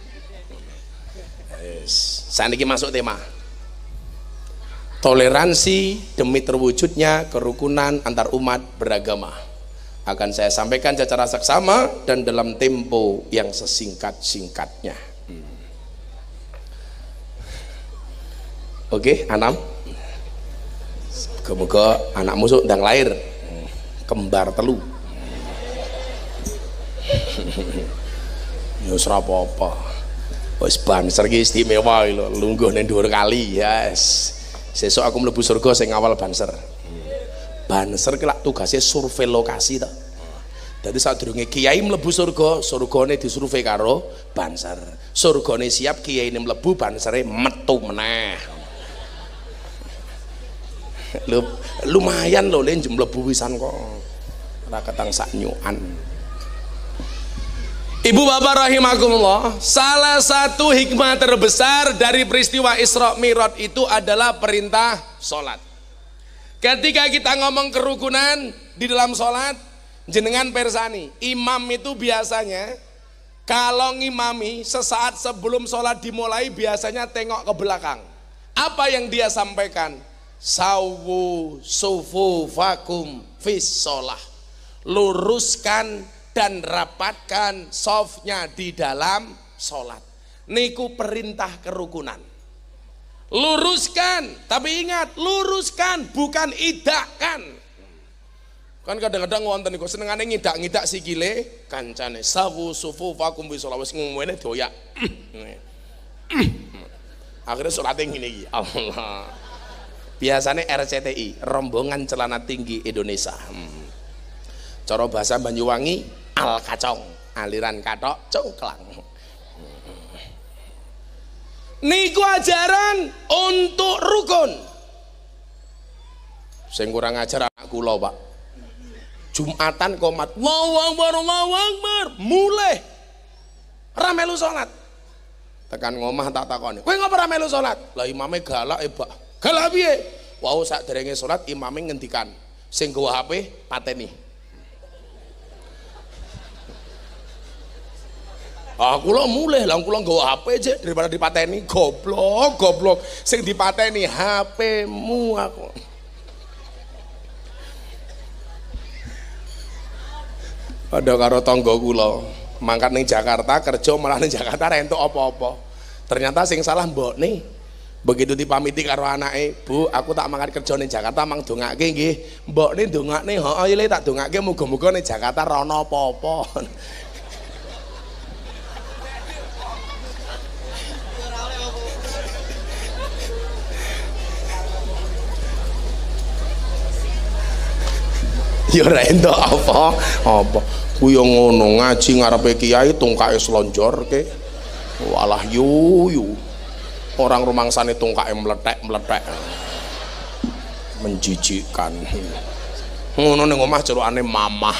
Saniki masuk tema toleransi demi terwujudnya kerukunan antar umat beragama. Akan saya sampaikan secara seksama dan dalam tempo yang sesingkat-singkatnya. Oke, Anam. Semoga anak musuh ndang lahir kembar telu. Ya ora apa-apa. Wis banser ki istimewa lho, lungguh ning dhuwur kali. Yes. Sesuk aku mlebu surga sing awal banser. Banser ki lak tugase survei lokasi to. Dadi sadurunge kiai mlebu surga, surgane disurvei karo banser. Surgane siap, kiyaine mlebu, bansere metu meneh. Lumayan lho le mlebu wisan kok. Ora ketang sak nyukan. Ibu bapak rahimakumullah, salah satu hikmah terbesar dari peristiwa Isra Mi'raj itu adalah perintah sholat. Ketika kita ngomong kerukunan di dalam sholat, jenengan persani, imam itu biasanya kalau ngimami sesaat sebelum sholat dimulai biasanya tengok ke belakang. Apa yang dia sampaikan? Sawu sufufakum fis sholah, luruskan dan rapatkan softnya di dalam sholat. Niku perintah kerukunan. Luruskan, tapi ingat luruskan bukan idakkan. Kan kadang-kadang wonten niku senengane ngidak-ngidak sikile kancane sawu sufufakum fis sholah wis ngomongane doyak. Akhirnya sholatnya ngene iki. Allah. Biasanya RCTI, rombongan celana tinggi Indonesia. Cara bahasa Banyuwangi al kacong, aliran katok congklang. Niku ajaran untuk rukun. Sing kurang ajar anak kula, Pak. Jumatan komat, Allahu Akbar, mulai ra melu salat. Tekan ngomah tak takoni, kowe ngapa ra melu salat? Lah imame galak Pak. Galak piye? Wau sakderenge salat imame ngendikan, sing nggawa HP pateni. Aku lo mulai lah, aku lo nggawa HP aja daripada dipateni. Goblok, sing dipateni HP-mu aku. Ada karo tangga kula, mangkat ning Jakarta kerja malah ning Jakarta ra entuk apa-apa. Ternyata sing salah mbokne. Begitu dipamiti karo anake, Bu, aku tak mangkat kerja ning Jakarta mang dongake nggih. Mbokne ndongakne, heeh ile tak dongake muga-muga ning Jakarta ra ono apa-apa. Ya ora entuk apa ku yo ngono ngaji ngarepe kiai tungkake slonjorke walah yuyu orang rumangsane tungkake meletek menjijikkan ngono ning omah celukane mamah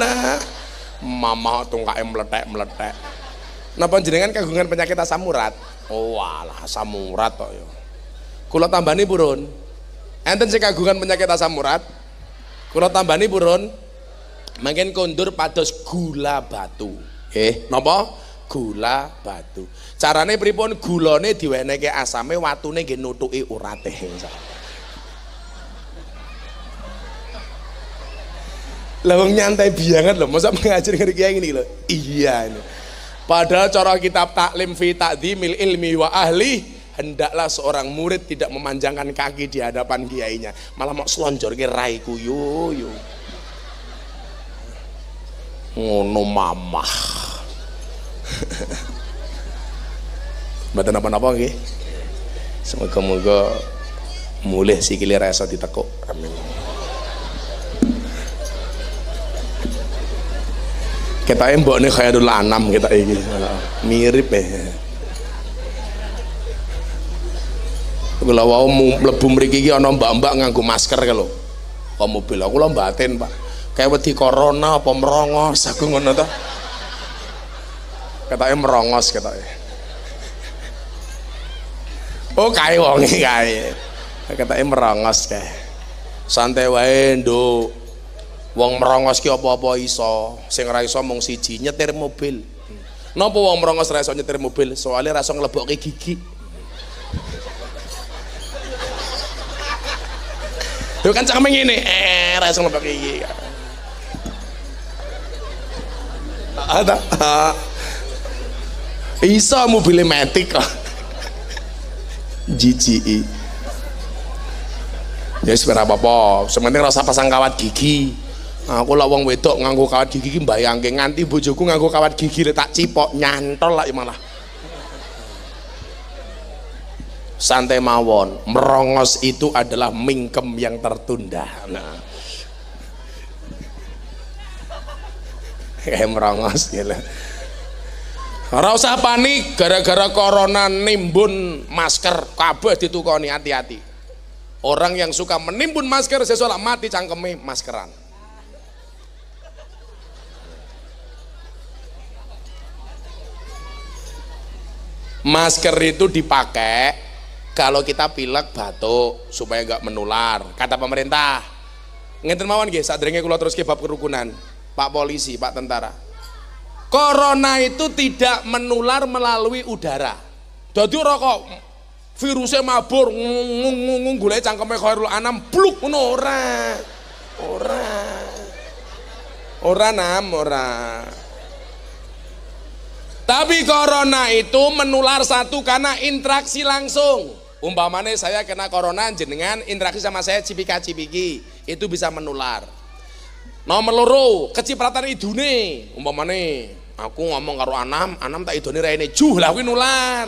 mamah tungkake meletek napa jenengan kagungan penyakit asam urat? Oh walah asam urat kok ya kula tambani purun enten sing kagungan penyakit asam urat? Kula tambani purun, mangken kondur pados gula batu. Napa? Gula batu. Carane pripun? Gulane diwenehke asame, watune nggih nutuki urate. Lah wong nyantai banget lho, masa mengajar ngene kiai ngene lho. Iya ini. Padahal cara kitab taklim fi ta'dhimil ilmi wa ahli, hendaklah seorang murid tidak memanjangkan kaki di hadapan kiainya, malah mau selonjorke raiku yo. Ngono mamah. Mboten napa-napa nggih. Semoga-moga mulih sikile rasa ditekuk. Amin. Ketake mbokne Khairul Anam kita iki. Mirip Kula wau mlebu mriki iki ana mbak-mbak nganggo masker lho. Kok mobil aku lho batin, Pak. Kayak wedi corona apa merongos aku ngono to. Ketoke merongos ketoke. Oh kae wonge kae. Ketoke merongos kae. Santai wae, Nduk. Wong merongos ki apa-apa iso. Sing ora iso mung siji, nyetir mobil. Napa wong merongos ora iso nyetir mobil? Soale ra iso nglebokke gigi. Yo kan cangkeme ngene, ra iso nglebokke gigi. Ada. Iso mobil matic kok. Jijiki. Ya wis ora apa-apa, sementing rasa pasang kawat gigi. Aku lah wong wedok nganggo kawat gigi ki mbayangke nganti bojoku nganggo kawat gigi tak cipok nyantol lah malah. Santai mawon, merongos itu adalah mingkem yang tertunda. Nah. Kayak merongos gitu. Ora usah panik gara-gara corona nimbun masker kabeh ditukoni, hati-hati. Orang yang suka menimbun masker sesuk mati cangkeme maskeran. Masker itu dipakai kalau kita pilek batuk supaya nggak menular. Kata pemerintah. Ngenten mawon nggih, sadurunge kula teruske bab kerukunan. Pak polisi, Pak tentara. Corona itu tidak menular melalui udara. Dadi ora kok virusnya mabur golek cangkeme Khairul Anam bluk ngono ora. Ora. Tapi corona itu menular satu karena interaksi langsung. Umpamane saya kena corona jenengan interaksi sama saya cipika-cipiki, itu bisa menular. Nomor loro, kecipratan idune. Umpamane aku ngomong karo Anam tak idone raine juh lah kuwi nular.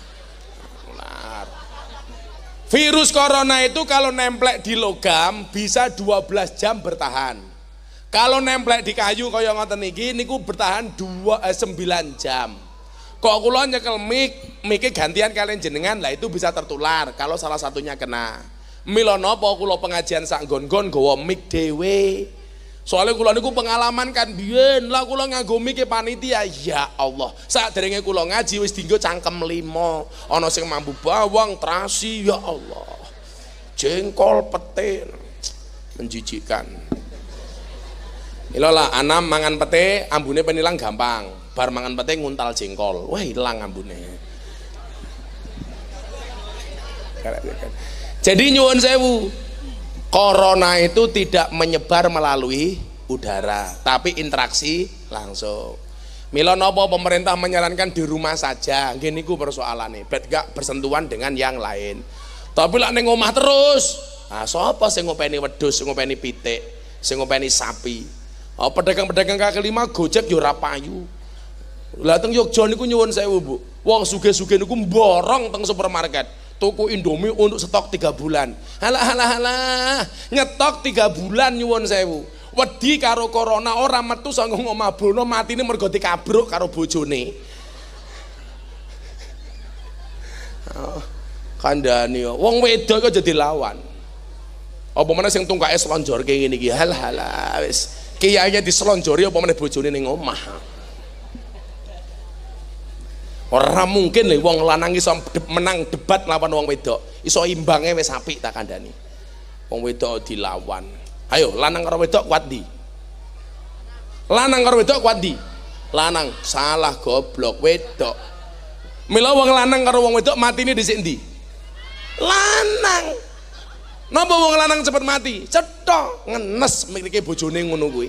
Virus corona itu kalau nemplek di logam bisa 12 jam bertahan. Kalau nemplek di kayu kaya ngoten niki niku bertahan 9 jam. Kok kula nyekel mike gantian kalian jenengan lah itu bisa tertular kalau salah satunya kena. Mila napa kula pengajian sak nggon-nggon gawa mik dhewe. Soalnya kula niku pengalaman kan biyen lah kula nganggo mike panitia, ya Allah. Saderenge kula ngaji wis dienggo cangkem 5. Ana sing mambu bawang, terasi, ya Allah. Jengkol, pete. Menjijikkan. Mila lah Anam mangan pete, ambune penilang gampang. Bar mangan pete nguntal jengkol. Wah, ilang ambune. Jadi nyuwun sewu. Corona itu tidak menyebar melalui udara, tapi interaksi langsung. Mila napa pemerintah menyarankan di rumah saja, nggih niku persoalane, bet gak bersentuhan dengan yang lain. Tapi lek ning omah terus, sapa sing ngopeni wedhus, sing ngopeni pitik, sing ngopeni sapi? Pedagang-pedagang kaki lima Gojek yo ora payu. Lah teng Yogya niku nyuwun sewu, Bu. Wong sugih-sugih niku mborong teng supermarket. Tuku Indomie untuk stok 3 bulan. Halah, nyetok 3 bulan nyuwun sewu. Wedi karo corona ora metu saka omah bono matine mergo dikabruk karo bojone. Kandhani wong wedok kok jadi lawan. Apa meneh sing tungkake slonjorke ngene iki. Halah wis kiyaine dislonjori apa meneh bojone ning omah. Ora mungkin lho wong lanang iso menang debat lawan wong wedok. Iso imbange wis apik tak kandhani. Wong wedok dilawan. Ayo lanang karo wedok kuat ndi? Lanang karo wedok kuat ndi? Lanang salah goblok wedok. Mila wong lanang karo wong wedok matine dhisik ndi? Lanang. Napa wong lanang cepet mati? Cetok ngenes mikirke bojone ngono kuwi.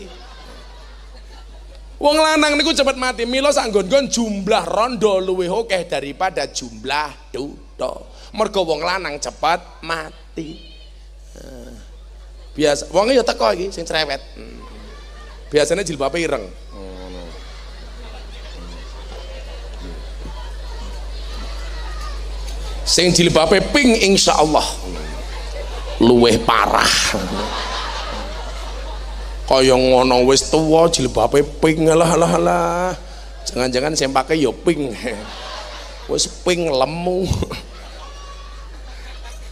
Wong lanang niku cepet mati. Mila sak nggon-nggon jumlah rondo luwih akeh daripada jumlah duda. Mergo wong lanang cepet mati. Biasa wong ya teko iki sing cerewet. Biasanya jilbabe ireng. Sing jilbabe pink insyaallah luwih parah. Kaya ngono wis tuwa jilbabe pink alah. Jangan-jangan sempake ya pink. Wis pink lemu.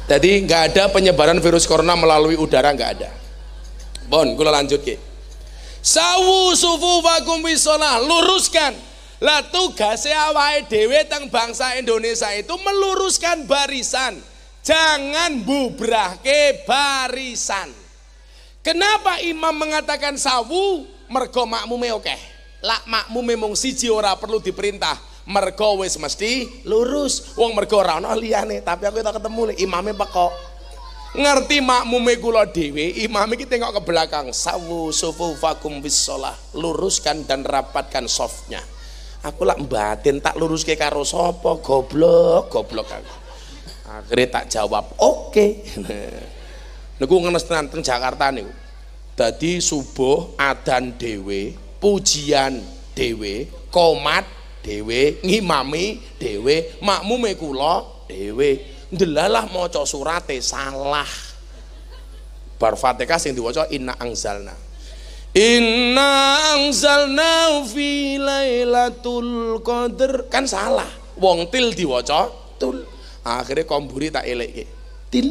Jadi nggak ada penyebaran virus corona melalui udara, nggak ada. Bon, kula lanjut ke. Sawu sufufakum bisolah, luruskan. Lah tugasnya awake dhewe teng bangsa Indonesia itu meluruskan barisan. Jangan bubrahke barisan. Kenapa imam mengatakan sawu? Mergo makmume akeh. Lak makmume mung siji ora perlu diperintah. Mergo wis mesti lurus. Wong mergo ora ana liyane, tapi aku tak ketemu imame pekok. Ngerti makmume kula dhewe, imam iki tengok ke belakang. Sawu sufufakum bisolah, luruskan dan rapatkan softnya. Aku lak batin tak luruske karo sapa, goblok aku. Akhirnya tak jawab, oke. Niku ngenes tenan teng Jakarta niku. Dadi subuh adzan dhewe, pujian dhewe, qomat dhewe, ngimami dhewe, makmume kula dhewe. Ndelalah maca surate salah. Bar Fatihah sing diwaca inna anzalna. Inna anzalna fi lailatul qadar, kan salah. Wong til diwaca tul. Akhirnya komburi tak elekke. Til.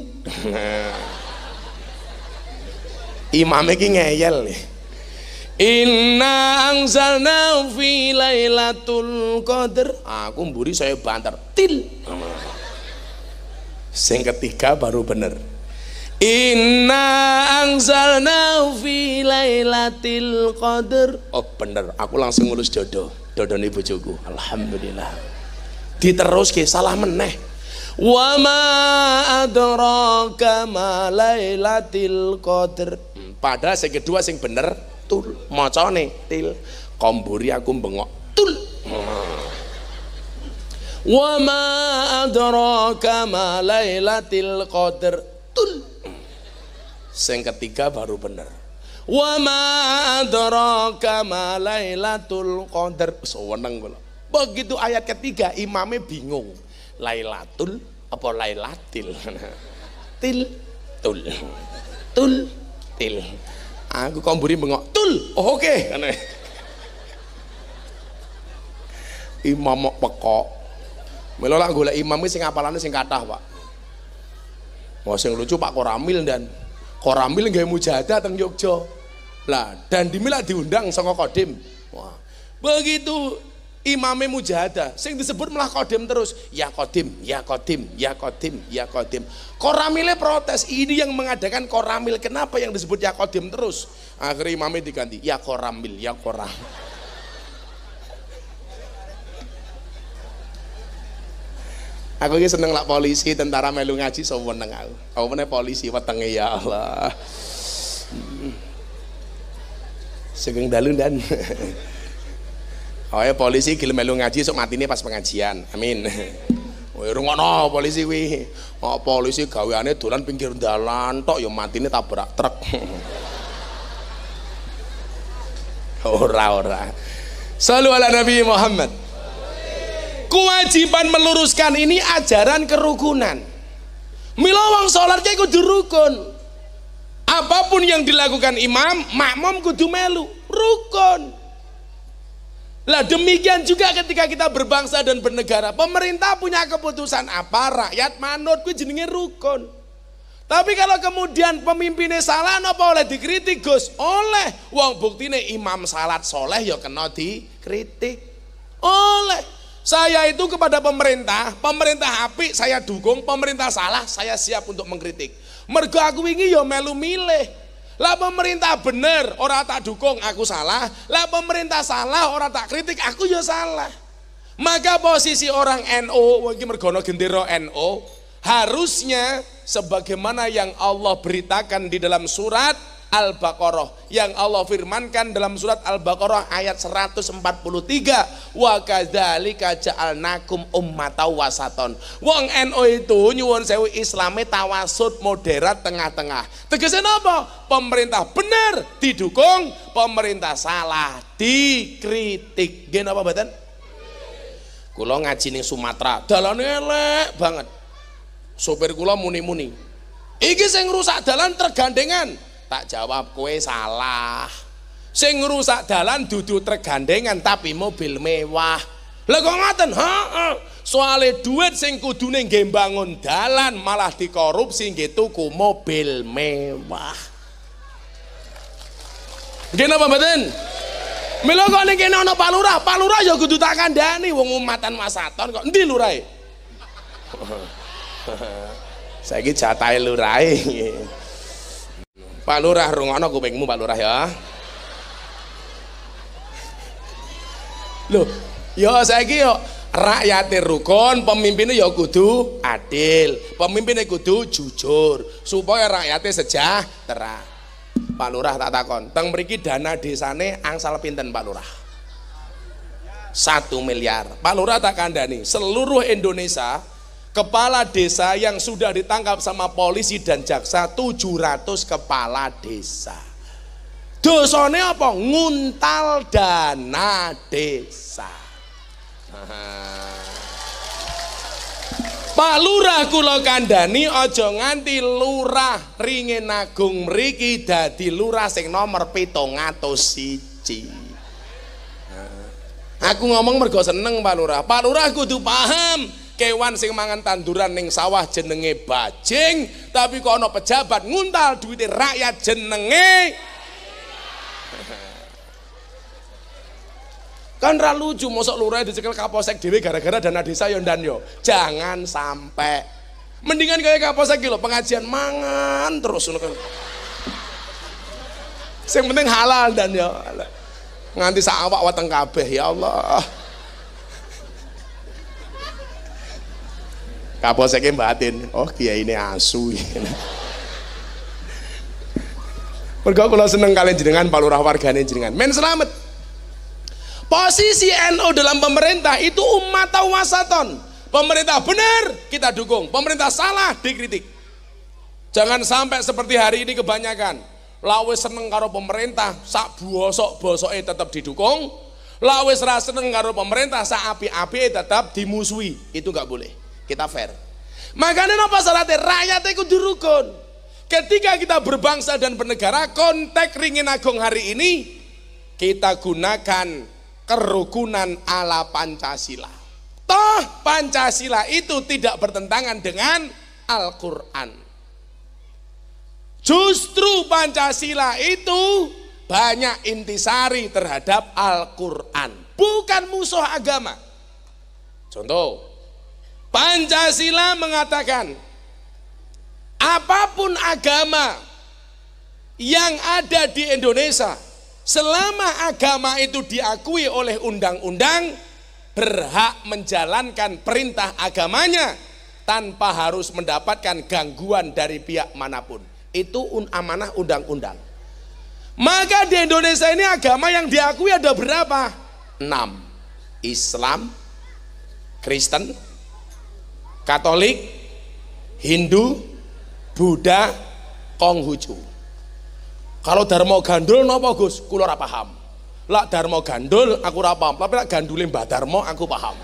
Imam iki ngeyel nih. Inna anzalna fi lailatul qadar. Aku mburi saya banter. Til. Sing ketiga baru bener. Inna anzalna fi lailatul qadar. Oh bener, aku langsung ngulus dodone bojoku. Alhamdulillah. Diteruske salah meneh. Wa ma adraka ma lailatul qadar. Padahal sing kedua sing bener tul, macane til. Komburi aku bengok tul. Wa ma adraka ma lailatul qadar tul. Sing ketiga baru bener. Wa ma adraka ma lailatul qadar. Seweneng kula. Begitu ayat ketiga imamnya bingung. Lailatul apa lailatil? Til tul. Tul til. Aku komburi bengok tul. Oh, oke. Imam pekok. Melo lak golek imam sing apalane sing kathah, Pak. Wah sing lucu Pak Koramil dan Koramil gawe mujahadah teng Yogya. Lah dan dimilak diundang saka Kodim. Wah. Begitu imame mujahadah sing disebut malah Kodim terus. Ya Kodim, ya Kodim, ya Kodim, ya Kodim. Koramile protes, ini yang mengadakan Koramil, kenapa yang disebut ya Kodim terus? Akhirnya imame diganti, ya Koramil, ya Koram. Aku ini seneng lah polisi, tentara melu ngaji seneng aku. Aku meneh polisi wetenge ya Allah. Sugeng dalu dan. Oh ya polisi gelem melu ngaji sok matine pas pengajian. Amin. Oh rungokno polisi kuwi. Oh polisi gaweane dolan pinggir dalan tok ya matine tabrak truk. Ora. Shallu ala Nabi Muhammad. Kewajiban meluruskan ini ajaran kerukunan. Mila wong salat ki kudu rukun. Apapun yang dilakukan imam, makmum kudu melu, rukun. Lah demikian juga ketika kita berbangsa dan bernegara, pemerintah punya keputusan apa, rakyat manut, kuwi jenenge rukun. Tapi kalau kemudian pemimpinnya salah, apa oleh dikritik Gus? Oleh. Wong buktine imam salat soleh ya kena dikritik. Oleh. Saya itu kepada pemerintah apik saya dukung, pemerintah salah saya siap untuk mengkritik. Mergo aku wingi ya melu milih. Lah pemerintah bener, ora tak dukung aku salah. Lah pemerintah salah, ora tak kritik aku ya salah. Maka posisi orang NU, iki mergono gendera NU, harusnya sebagaimana yang Allah beritakan di dalam surat Al-Baqarah, yang Allah firmankan dalam surat Al-Baqarah ayat 143, wa kadzalika ja'alnakum ummatan wasaton. Wong NU itu nyuwun sewu Islame tawasud moderat tengah-tengah. Tegese napa? Pemerintah bener didukung, pemerintah salah dikritik. Nggih napa mboten? Kula ngaji ning Sumatera, dalane elek banget. Sopir kula muni-muni. Iki sing rusak dalan tergandengan. Tak jawab, kowe salah. Sing rusak dalan dudu tergandengan tapi mobil mewah. Lah kok ngoten? Heeh. Soale duit sing kudune nggih bangun dalan malah dikorupsi nggih tuku mobil mewah. Nggih napa mboten? Mila kok ning kene ana Pak Lurah ya kudu tak kandhani wong umatan Masaton kok. Endi lurahe? Saiki jatahe lurahe. Pak Lurah rungokno kupingmu Pak Lurah ya. Loh, ya saiki yo rakyate rukun, pemimpinnya ya kudu adil, pemimpinnya kudu jujur supaya rakyatnya sejahtera. Pak Lurah tak takon, teng mriki dana desane angsal pinten Pak Lurah? 1 miliar. Pak Lurah tak kandhani, seluruh Indonesia kepala desa yang sudah ditangkap sama polisi dan jaksa 700 kepala desa. Dosane apa? Nguntal dana desa. Pak Lurah kula kandhani aja nganti lurah Ringin Agung mriki dadi lurah sing nomor 701. Aku ngomong mergo seneng Pak Lurah. Pak Lurah kudu paham kewan sing mangan tanduran ning sawah jenenge bajing, tapi kok ana pejabat nguntal duwite rakyat jenenge kan ra lucu. Mosok lurah dicekel Kapolsek dhewe gara-gara dana desa yo ndan yo. Jangan sampai. Mendingan kayak Kapolsek iki lho, pengajian mangan terus ngono kan. Sing penting halal dan yo. Nganti sak awak weteng kabeh ya Allah. Kapolseknya batin, oh kiai ini asu. Mergo kula seneng kalian jenengan Pak Lurah wargane jenengan. Men selamat. Posisi NU dalam pemerintah itu umat wasaton. Pemerintah benar kita dukung, pemerintah salah dikritik. Jangan sampai seperti hari ini kebanyakan. Lawe seneng karo pemerintah, sak bosok-bosoke tetap didukung. Lawe ra seneng karo pemerintah, sak api-api tetap dimusuhi. Itu nggak boleh. Kita fair. Makanya napa syaratnya rakyat itu dirukun. Ketika kita berbangsa dan bernegara, konteks Ringin Agung hari ini kita gunakan kerukunan ala Pancasila. Toh Pancasila itu tidak bertentangan dengan Al-Quran. Justru Pancasila itu banyak intisari terhadap Al-Quran, bukan musuh agama. Contoh, Pancasila mengatakan apapun agama yang ada di Indonesia, selama agama itu diakui oleh undang-undang, berhak menjalankan perintah agamanya tanpa harus mendapatkan gangguan dari pihak manapun. Itu amanah undang-undang. Maka di Indonesia ini agama yang diakui ada berapa? 6. Islam, Kristen, Katolik, Hindu, Buddha, Konghucu. Kalau Dharma gandul napa Gus? Kula ora paham. Lak Dharma gandul aku ora paham, tapi lak gandule Mbah Dharma aku paham.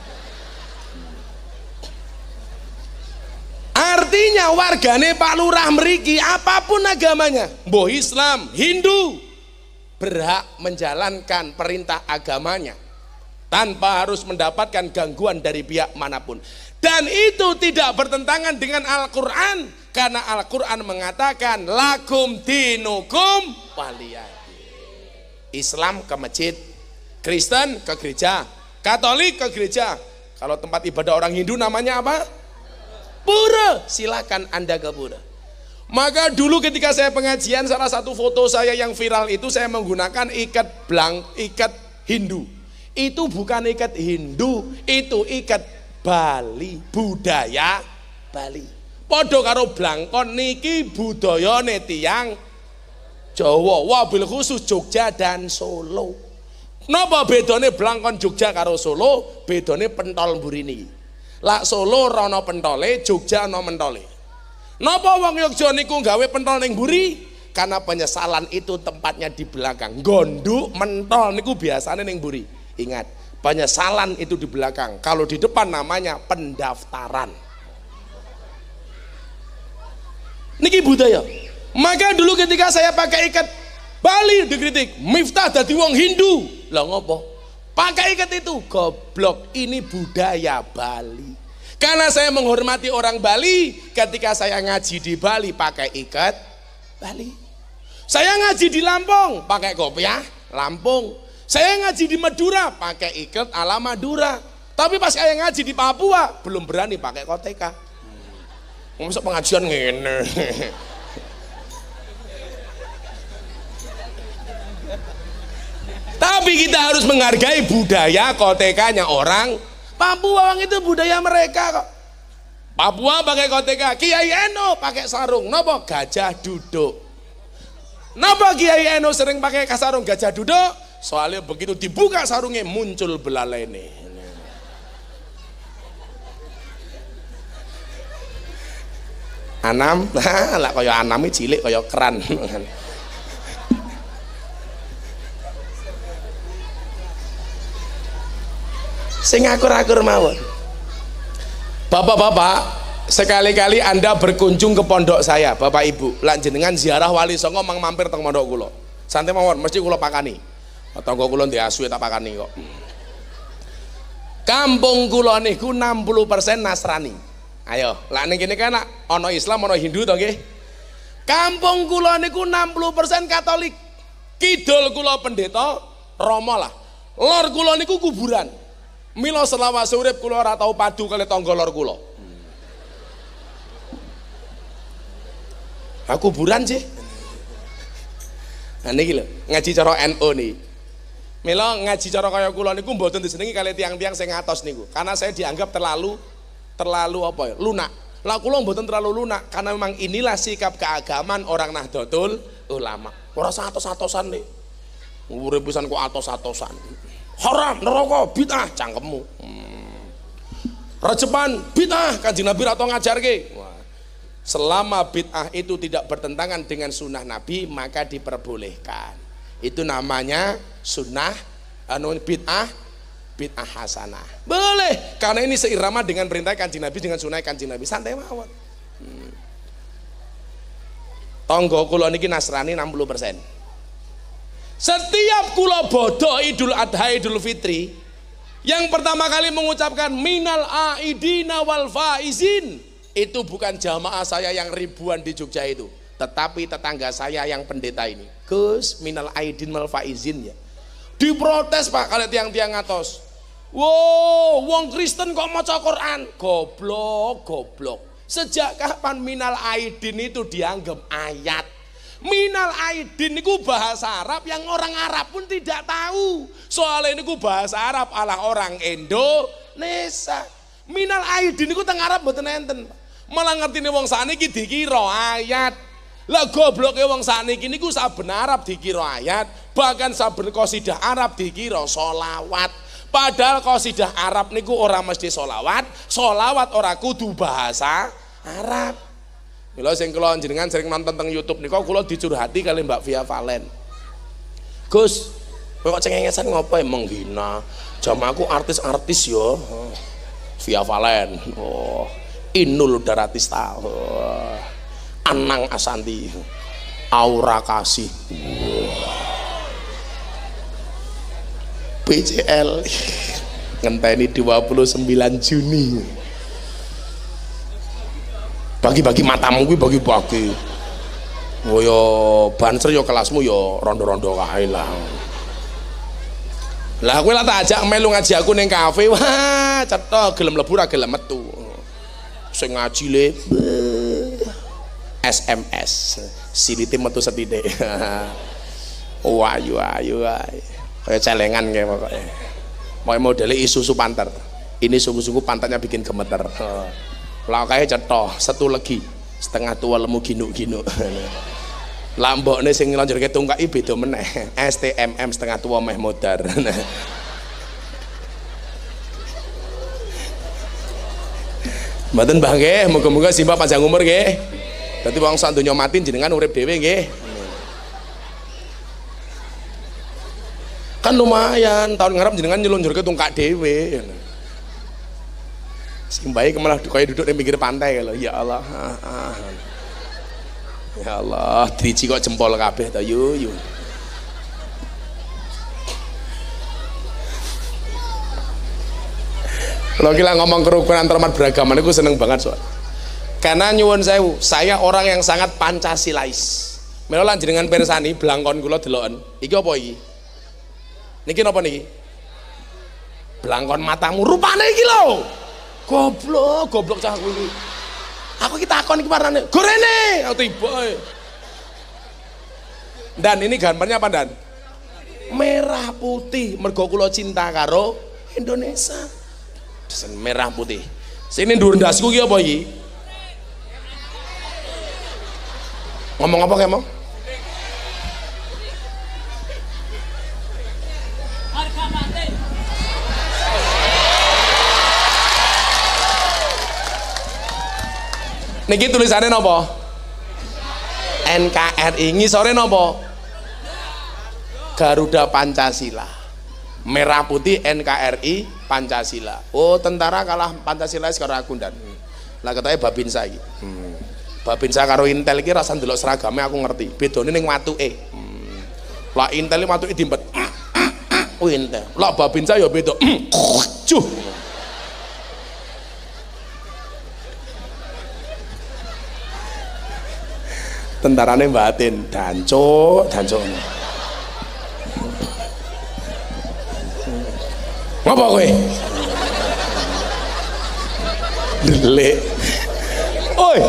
Artinya wargane Pak Lurah mriki apapun agamanya, mboh Islam, Hindu, berhak menjalankan perintah agamanya tanpa harus mendapatkan gangguan dari pihak manapun. Dan itu tidak bertentangan dengan Al-Quran, karena Al-Quran mengatakan lakum dinukum waliyadin. Islam ke masjid, Kristen ke gereja, Katolik ke gereja. Kalau tempat ibadah orang Hindu namanya apa? Pura. Silakan Anda ke pura. Maka dulu ketika saya pengajian, salah satu foto saya yang viral itu saya menggunakan ikat Hindu. Itu bukan ikat Hindu, itu ikat Bali, budaya Bali. Padha karo blangkon niki budayane tiyang Jawa, wabil khusus Jogja dan Solo. Napa bedane blangkon Jogja karo Solo? Bedane pentol mburine. Lak Solo ora ana pentole, Jogja ana mentole. Napa wong Jogja niku gawe pentol ning mburi? Karena penyesalan itu tempatnya di belakang. Gonduk mentol niku biasanya ning mburi. Ingat, penyesalan itu di belakang. Kalau di depan namanya pendaftaran. Niki budaya. Maka dulu ketika saya pakai ikat Bali dikritik, Miftah dadi wong Hindu. Lah ngopo? Pakai ikat itu, goblok, ini budaya Bali. Karena saya menghormati orang Bali, ketika saya ngaji di Bali pakai ikat Bali. Saya ngaji di Lampung pakai kopiah Lampung. Saya ngaji di Madura pakai ikat ala Madura. Tapi pas saya ngaji di Papua belum berani pakai koteka. Masuk pengajian ngene. Tapi kita harus menghargai budaya kotekanya orang Papua. Itu budaya mereka kok. Papua pakai koteka, Kiai Eno pakai sarung. Napa? Gajah duduk. Napa Kiai Eno sering pakai sarung gajah duduk? Soalnya begitu dibuka sarungnya muncul belalene. Anam, lah kaya aname cilik kaya keran. Sing akur-akur mawon. Bapak-bapak, sekali-kali Anda berkunjung ke pondok saya, Bapak Ibu, lan jenengan ziarah Wali Songo mang mampir teng pondok kula. Santai mawon, mesti kula pakani. Tangga kula ndek asu tak pakani kok. Kampung kula niku 60% Nasrani. Ayo, lah ning kene kan ana Islam, ana Hindu to nggih. Kampung kula niku 60% Katolik. Kidul kula pendeta Rama lah. Lor kula niku kuburan. Mila selawase urip kula ora tau padu kali tangga lor kula. Aku kuburan sih. Nah niki lho, ngaji cara NU nih. Mila ngaji cara kaya kula niku mboten disenengi kali tiang-tiang sing ngatos niku. Karena saya dianggap terlalu apa ya? Lunak. Lah kula mboten terlalu lunak karena memang inilah sikap keagamaan orang Nahdlatul Ulama. Ora satos-atosan nih. Urip pisan kok atos-atosan. Haram, neraka, bid'ah, cangkemmu. Rejepan, bid'ah, Kanjeng Nabi atau ngajarke. Selama bid'ah itu tidak bertentangan dengan sunnah Nabi, maka diperbolehkan. Itu namanya sunnah, bid'ah hasanah. Boleh, karena ini seirama dengan perintah Kanjeng Nabi, dengan sunnah Kanjeng Nabi. Santai mawon. Tonggo kula niki Nasrani 60%. Setiap kula bodoh Idul Adha Idul Fitri, yang pertama kali mengucapkan minal aidina wal faizin, itu bukan jamaah saya yang ribuan di Jogja itu, tetapi tetangga saya yang pendeta ini. Gus, minal aidin wal faizin ya. Diprotes Pak kalau tiang-tiang atos. Wow, wong Kristen kok maca Quran? Goblok. Sejak kapan minal aidin itu dianggap ayat? Minal aidin niku bahasa Arab yang orang Arab pun tidak tahu. Soalnya niku bahasa Arab ala orang Indonesia. Minal aidin niku teng Arab mboten enten. Malah ngertine wong sakniki dikira ayat. Lah gobloke wong sakniki niku saben Arab dikira ayat, bahkan saben qasidah Arab dikira sholawat. Padahal qasidah Arab niku ora mesti sholawat ora kudu bahasa Arab. Mila sing kula jenengan sering nonton teng YouTube niku kula dicurhati kali Mbak Via Valen. Gus, kowe kok cengengesan ngopo menghina? Jamaahku artis-artis yo. Via Valen. Oh, Inul Daratista. Oh, Anang Asanti. Aura Kasih. PCL ngenteni 29 Juni. Bagi-bagi matamu kuwi bagi-bagi. Oh yo banser yo kelasmu yo rondo-rondo kae lah. Lah kowe lah tak ajak melu ngaji aku ning kafe. Wah, cetha gelem mlebu ra gelem metu. Sing ngaji le SMS. Silite metu sethithik. Ayu ae. Kaya celengan kayak pokoknya. Mau modele Isuzu Panther. Ini sungguh-sungguh pantatnya bikin gemeter. Lah kae cetha, setu legi, setengah tua lemu ginuk-ginuk. Lah mbokne sing nglonjorke tungkai beda meneh. STMM setengah tua meh modar. Mboten Mbah nggih, muga-muga simbah panjang umur nggih. Dadi wong sak donya mati jenengan urip dhewe nggih. Kan lumayan tahun ngarep jenengan nyelunjurke tungkak dhewe. Simbahe malah kaya duduk di pinggir pantai kalau ya Allah. Ya Allah, driji kok jempol kabeh ta yu. Kalau kita ngomong kerukunan antar umat beragama itu seneng banget soal. Karena nyuwun sewu, saya orang yang sangat Pancasilais. Mila lan jenengan pirsani blangkon kula deloken. Iki apa iki? Niki napa niki? Blangkon matamu rupane iki lho. Goblok cah aku iki. Aku iki takon iki warnane. Gorene, aku tiba. Dan ini gambarnya apa Dan? Merah putih, mergo kula cinta karo Indonesia. Desen merah putih. Sini dhuwur ndasku iki apa iki? Ngomong apa kayak mau? Niki tulisannya nopo? NKRI. Ngisore nopo? Garuda Pancasila. Merah putih NKRI Pancasila. Oh, tentara kalah Pancasila karo aku dan. Lah katanya Babinsa iki. Babinsa karo Intel iki rasa ndelok seragame aku ngerti. Bedane ning watuke. Lah Intel watuke dimpet. Oh Intel. Lah Babinsa ya beda. Cuh. Tentarane batin danco. Ngapa kowe? Delek. Oi.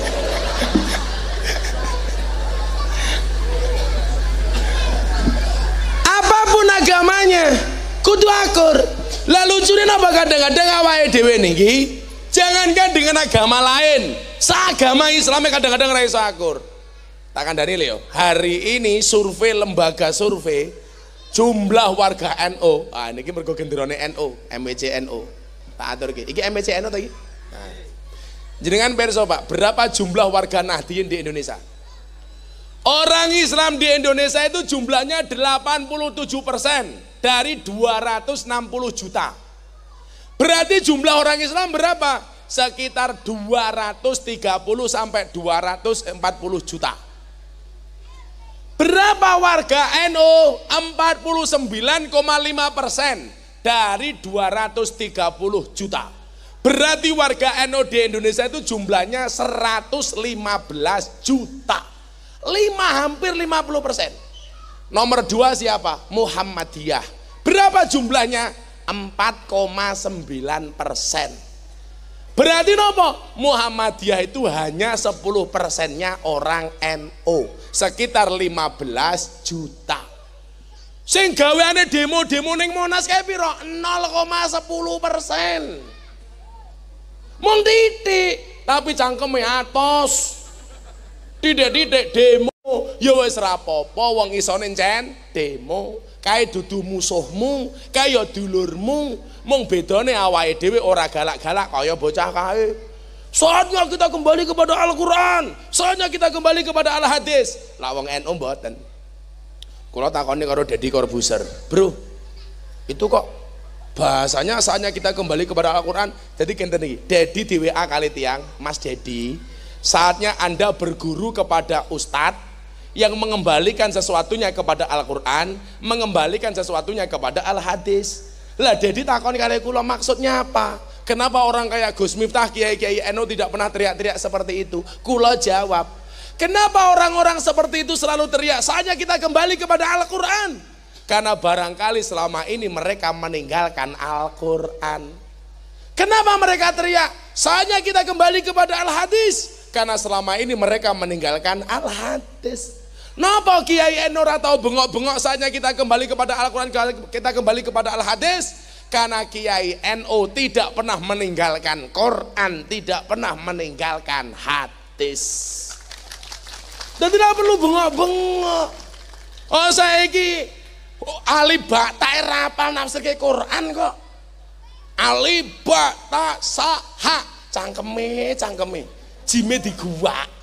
Apapun agamanya, kudu akur. Lah lucune napa kadang-kadang awake dhewe niki, jangankan dengan agama lain, seagama Islam kadang-kadang ra iso akur. Tak kandhani lho, hari ini survei lembaga survei jumlah warga NU. Ah niki mergo genderane NU, MWC NU. Tak atur iki. Iki MWC NU ta iki? Nah. Jenengan perso Pak, berapa jumlah warga Nahdien di Indonesia? Orang Islam di Indonesia itu jumlahnya 87% dari 260 juta. Berarti jumlah orang Islam berapa? Sekitar 230 sampai 240 juta. Berapa warga NU? 49,5% dari 230 juta. Berarti warga NU di Indonesia itu jumlahnya 115 juta. Hampir 50%. Nomor 2 siapa? Muhammadiyah. Berapa jumlahnya? 4,9%. Berarti nopo? Muhammadiyah itu hanya 10%-nya orang NU, sekitar 15 juta. Sing gaweane demo-demo ning Monas kae piro? 0,10%. Mung titik, tapi cangkeme atos. Titik-titik demo, ya wis ra apa-apa wong isone encen demo. Kae dudu musuhmu, kae ya dulurmu, mung bedane awake dhewe ora galak-galak kaya bocah kae. Saatnya kita kembali kepada Al-Qur'an, saatnya kita kembali kepada Al-Hadis. Lah wong NU mboten. Kula takoni karo Deddy Corbuzier, "Bro, itu kok bahasanya saatnya kita kembali kepada Al-Qur'an." Jadi kenten iki, Deddy di WA kali tiang, "Mas Deddy, saatnya Anda berguru kepada ustadz yang mengembalikan sesuatunya kepada Al-Quran, mengembalikan sesuatunya kepada Al-Hadis." Lah Dedi takoni kali kula, maksudnya apa? Kenapa orang kayak Gus Miftah, kiai-kiai NU tidak pernah teriak-teriak seperti itu? Kula jawab, kenapa orang-orang seperti itu selalu teriak? Saatnya kita kembali kepada Al-Quran. Karena barangkali selama ini mereka meninggalkan Al-Quran. Kenapa mereka teriak? Saatnya kita kembali kepada Al-Hadis. Karena selama ini mereka meninggalkan Al-Hadis. Napa Kiai NU ora tau bengok-bengok saatnya kita kembali kepada Al-Quran, kita kembali kepada Al-Hadis? Karena Kiai NU tidak pernah meninggalkan Quran, tidak pernah meninggalkan hadis. Dan tidak perlu bengok-bengok. Oh saiki Ali Bata rapal nafsir ke Quran kok. Ali Bata saha cangkeme jime diguwak.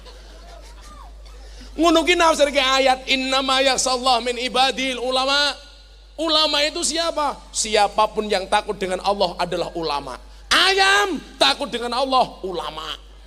Ngono ki nafsir ke ayat innama yakhshallahu min ibadil ulama. Ulama itu siapa? Siapapun yang takut dengan Allah adalah ulama. Ayam takut dengan Allah, ulama.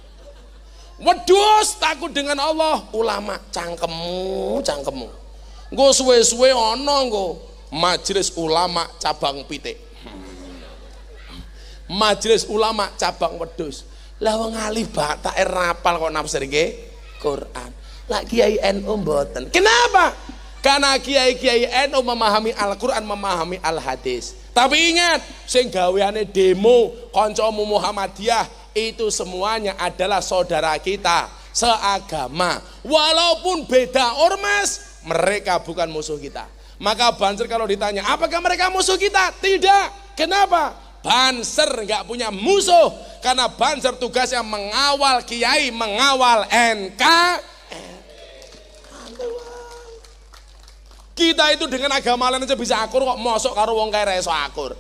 Wedhus takut dengan Allah, ulama. Cangkemmu. Nggo suwe-suwe ana nggo majelis ulama cabang pitik. Majelis Ulama cabang Wedhus. Lah wong alim batak rapal kok nafsirke Quran. Lah Kiai NU mboten. Kenapa? Karena kiai-kiai NU memahami Al-Quran, memahami Al-Hadis. Tapi ingat, sing gaweane demo kancamu Muhammadiyah itu semuanya adalah saudara kita seagama. Walaupun beda ormas, mereka bukan musuh kita. Maka Banser kalau ditanya, apakah mereka musuh kita? Tidak. Kenapa? Banser nggak punya musuh karena Banser tugasnya mengawal kiai, mengawal NK. Kita itu dengan agama lain aja bisa akur kok, mosok karo wong kaya iso akur.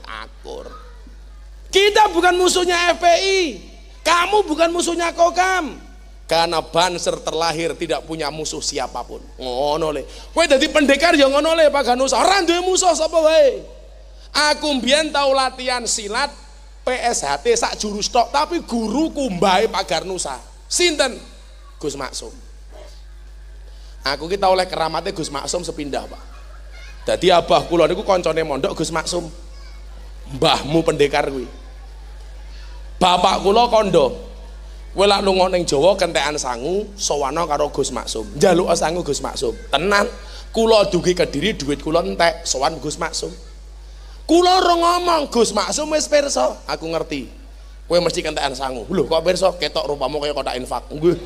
Kita bukan musuhnya FPI, kamu bukan musuhnya Kokam. Karena Banser terlahir tidak punya musuh siapapun. Ngono le. Kowe dadi pendekar ya ngono le Pak Ganusa. Ora duwe musuh sapa wae. Aku mbiyen tau latihan silat PSHT sak jurus tok, tapi guruku mbae Pak Garnusa. Sinten? Gus Maksum. Aku kita oleh keramatnya Gus Maksum sepindah Pak. Jadi abah kula niku koncone mondok Gus Maksum. Mbahmu pendekar kuwi. Bapak kula kondo. Kowe lak lunga ning Jawa kentekan sangu sowana karo Gus Maksum. Njaluk sangu Gus Maksum. Tenan, kula dugi Kediri duit kula entek sowan Gus Maksum. Kula ora ngomong Gus Maksum wis pirsa, aku ngerti. Kowe mesti kentekan sangu. Lho kok pirsa ketok rupamu kaya kotak infak. Nggih.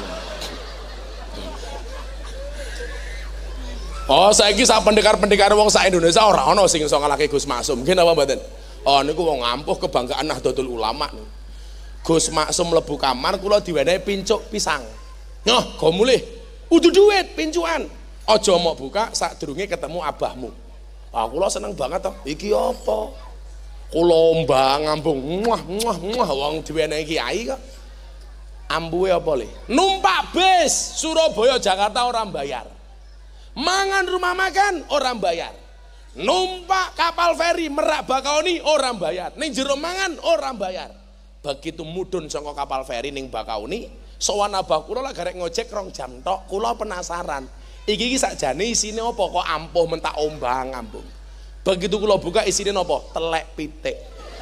Oh, saiki sak pendekar-pendekar wong sak Indonesia ora ana sing iso ngalahke Gus Maksum. Nggih napa mboten? Oh niku wong ampuh kebanggaan Nahdlatul Ulama niku. Gus Maksum mlebu kamar kula diwenehi pincuk pisang. Nyoh, go mulih. Udu duit pincuan. Aja mok buka sadurunge ketemu abahmu. Ah kula seneng banget to. Iki apa? Kula ombang ngambung muah wong diwenehi kiai kok. Ambuhe apa le? Numpak bis Surabaya Jakarta ora bayar. Mangan rumah makan orang bayar, numpak kapal feri Merak Bakauni orang bayar, ning jero mangan orang bayar. Begitu mudhun saka kapal feri ning Bakauni, sowan abah kula lak garek ngojek 2 jam tok. Kula penasaran, iki sakjane isine apa kok ampuh mentak ombang ambung. Begitu kula buka isine napa? Telek pitik.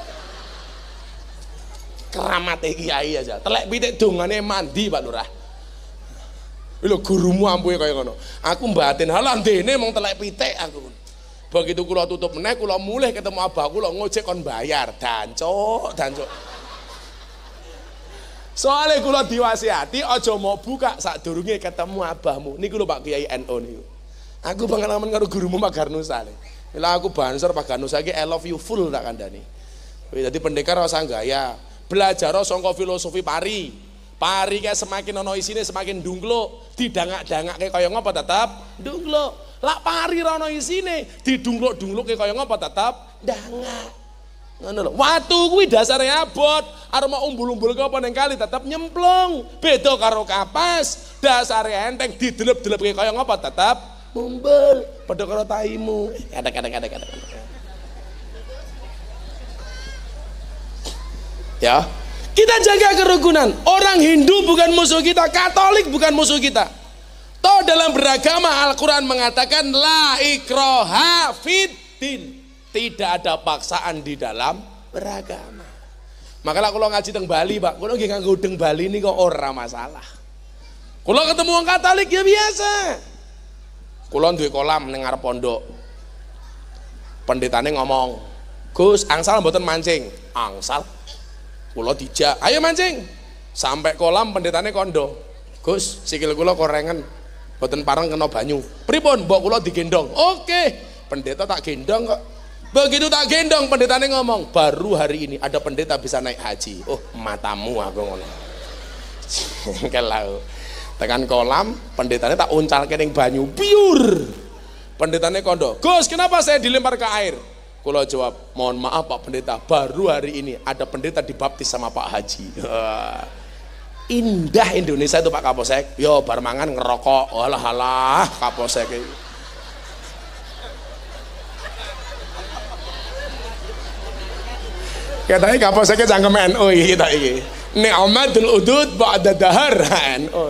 Keramate kiai aja, telek pitik dongane mandi Pak Lurah. Lho gurumu ampuhe kaya ngono. Aku mbatin halah ndene mung telek pitik aku. Begitu kula tutup meneh kula mulih ketemu abah kula ngojek kon bayar. Dancuk. Soale kula diwasiati aja mau buka sadurunge ketemu abahmu. Niku lho Pak Kiai NU niku. Aku pengalaman karo gurumu Pak Garnusa. Lah aku Banser Pak Garnusa iki I love you full tak kandhani. Dadi pendekar ora gaya. Belajar saka filosofi pari. Pari kayak semakin ono isine semakin dungkluk, didangak-dangake kaya ngapa tetap dungkluk. Lak pari ra ono isine, didungkluk-dungkluke kaya ngapa tetap dangak. Ngono lho. Watu kuwi dasare abot, arep mau umbul-umbul ke apa ning kali tetap nyemplung. Beda karo kapas, dasare enteng didelep-delepke kaya ngapa tetap mumbul. Padha karo taimu. Kadek. Ya. Kita jaga kerukunan. Orang Hindu bukan musuh kita, Katolik bukan musuh kita. Toh dalam beragama Al-Quran mengatakan la ikraha fiddin. Tidak ada paksaan di dalam beragama. Makanya kalau ngaji teng Bali Pak, kalau nggih nganggo teng Bali ini kok ora masalah. Kalau ketemu orang Katolik ya biasa. Kalau duwe kolam ning ngarep pondok. Pendetane ngomong, "Gus, angsal mboten mancing." Angsal. Kula dijak, ayo mancing. Sampai kolam pendetane kondo. Gus, sikil kula korengen. Mboten pareng kena banyu. Pripun? Mbok kula digendong. Oke, pendeta tak gendong kok. Begitu tak gendong pendetane ngomong, "Baru hari ini ada pendeta bisa naik haji." Oh, matamu aku ngono. Kalau tekan kolam, pendetane tak uncalke ning banyu, piur. Pendetane kondo, "Gus, kenapa saya dilempar ke air?" Kula jawab, "Mohon maaf Pak Pendeta, baru hari ini ada pendeta dibaptis sama Pak Haji." Indah Indonesia itu Pak Kapolsek. Yo bar mangan ngerokok. Alah Kapolsek iki. Katanya Kapolseknya cangkem NU iki tak iki. Ni'matul udud ba'da dahar NU.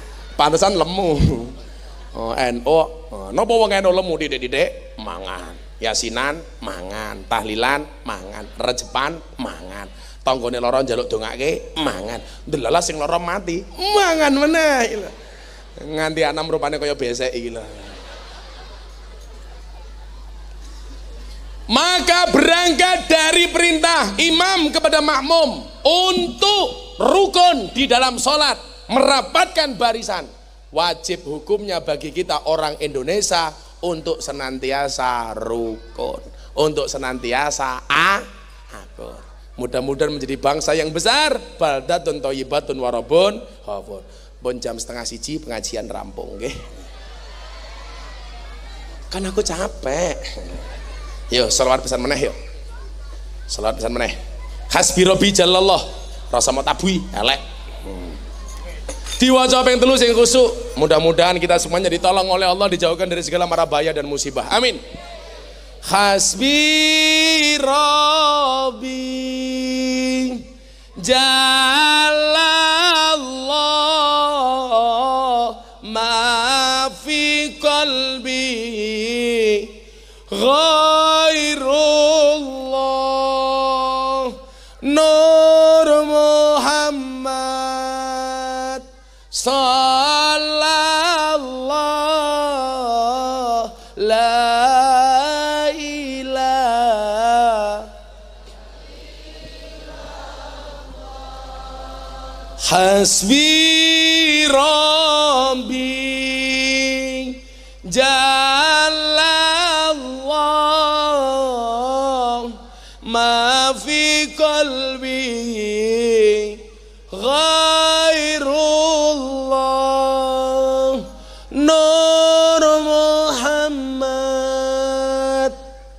Pantesan lemu. Oh, NU, napa wong NU lemu didik-didik mangan. Yasinan mangan, tahlilan mangan, rejepan mangan. Tanggane lara njaluk dongake mangan. Delala sing lara mati mangan meneh. Nganti anam rupane kaya besek iki lho. Maka berangkat dari perintah imam kepada makmum untuk rukun di dalam sholat, merapatkan barisan. Wajib hukumnya bagi kita orang Indonesia untuk senantiasa rukun, untuk senantiasa akur. Mudah-mudahan menjadi bangsa yang besar. Baldatun thayyibatun warabun ghafur. Pun jam 12:30 pengajian rampung nggih. Kan aku capek. Yo selawat pesan meneh yo. Selawat pesan meneh. Hasbi rabbi jalallah. Rasa mau tabui elek. Diwaca ping 3 sing khusuk. Mudah-mudahan kita semuanya ditolong oleh Allah, dijauhkan dari segala mara bahaya dan musibah. Amin. Hasbi rabbi jalallah ma fi qalbi ghairullah nur Muhammad sallallahu la ilaha hasbi rabbi jalallah ma fi qalbi ghairullah nur Muhammad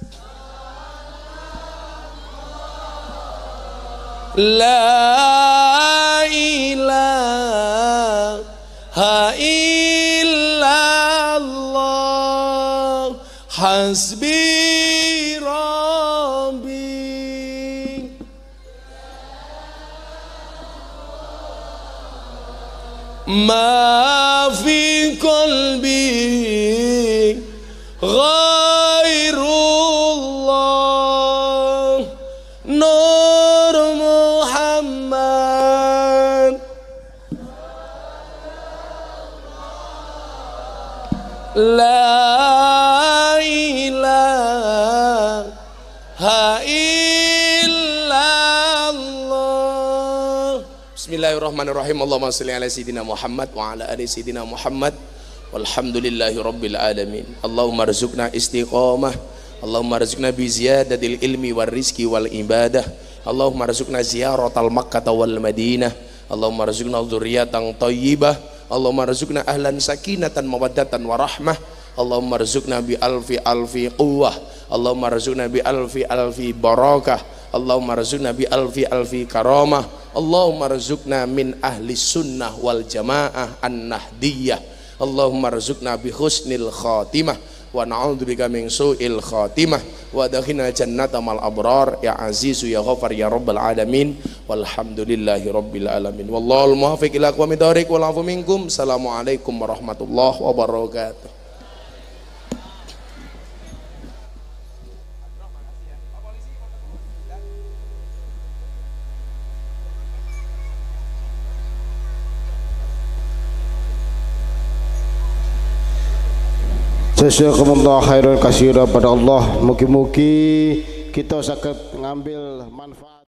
la ilaha illallah hasbi rabbi ma fi qalbi ghairullah nur Muhammad la ilaha illallah. Bismillahirrahmanirrahim. Allahumma shalli ala sayyidina Muhammad wa ala ali sayyidina Muhammad walhamdulillahi rabbil alamin. Allahumma rzuqna istiqamah, Allahumma rzuqna bi ziyadatil ilmi war rizqi wal ibadah, Allahumma rzuqna ziyaratal Makkah wal Madinah, Allahumma rzuqna dzurriyyatan thayyibah, Allahumma rzuqna ahlan sakinatan mawaddatan warahmah, Allahumma rzuqna bi alfi alfi quwwah, Allahumma rzuqna bi alfi alfi barakah, Allahumma rzuqna bi alfi alfi karamah, Allahumma rzuqna min ahli sunnah wal jamaah an-nahdiyah, Allahumma rzuqna bi husnil khatimah wa na'udzubika min su'il khatimah wa adkhilna jannata mal abrar ya azizu ya ghafar ya rabbal alamin walhamdulillahi rabbil alamin wallahul muwaffiq ila aqwamit thoriq wal afu minkum. Assalamualaikum warahmatullahi wabarakatuh. Jazakumullah khairan katsira pada Allah. Mugi-mugi kita saged ngambil manfaat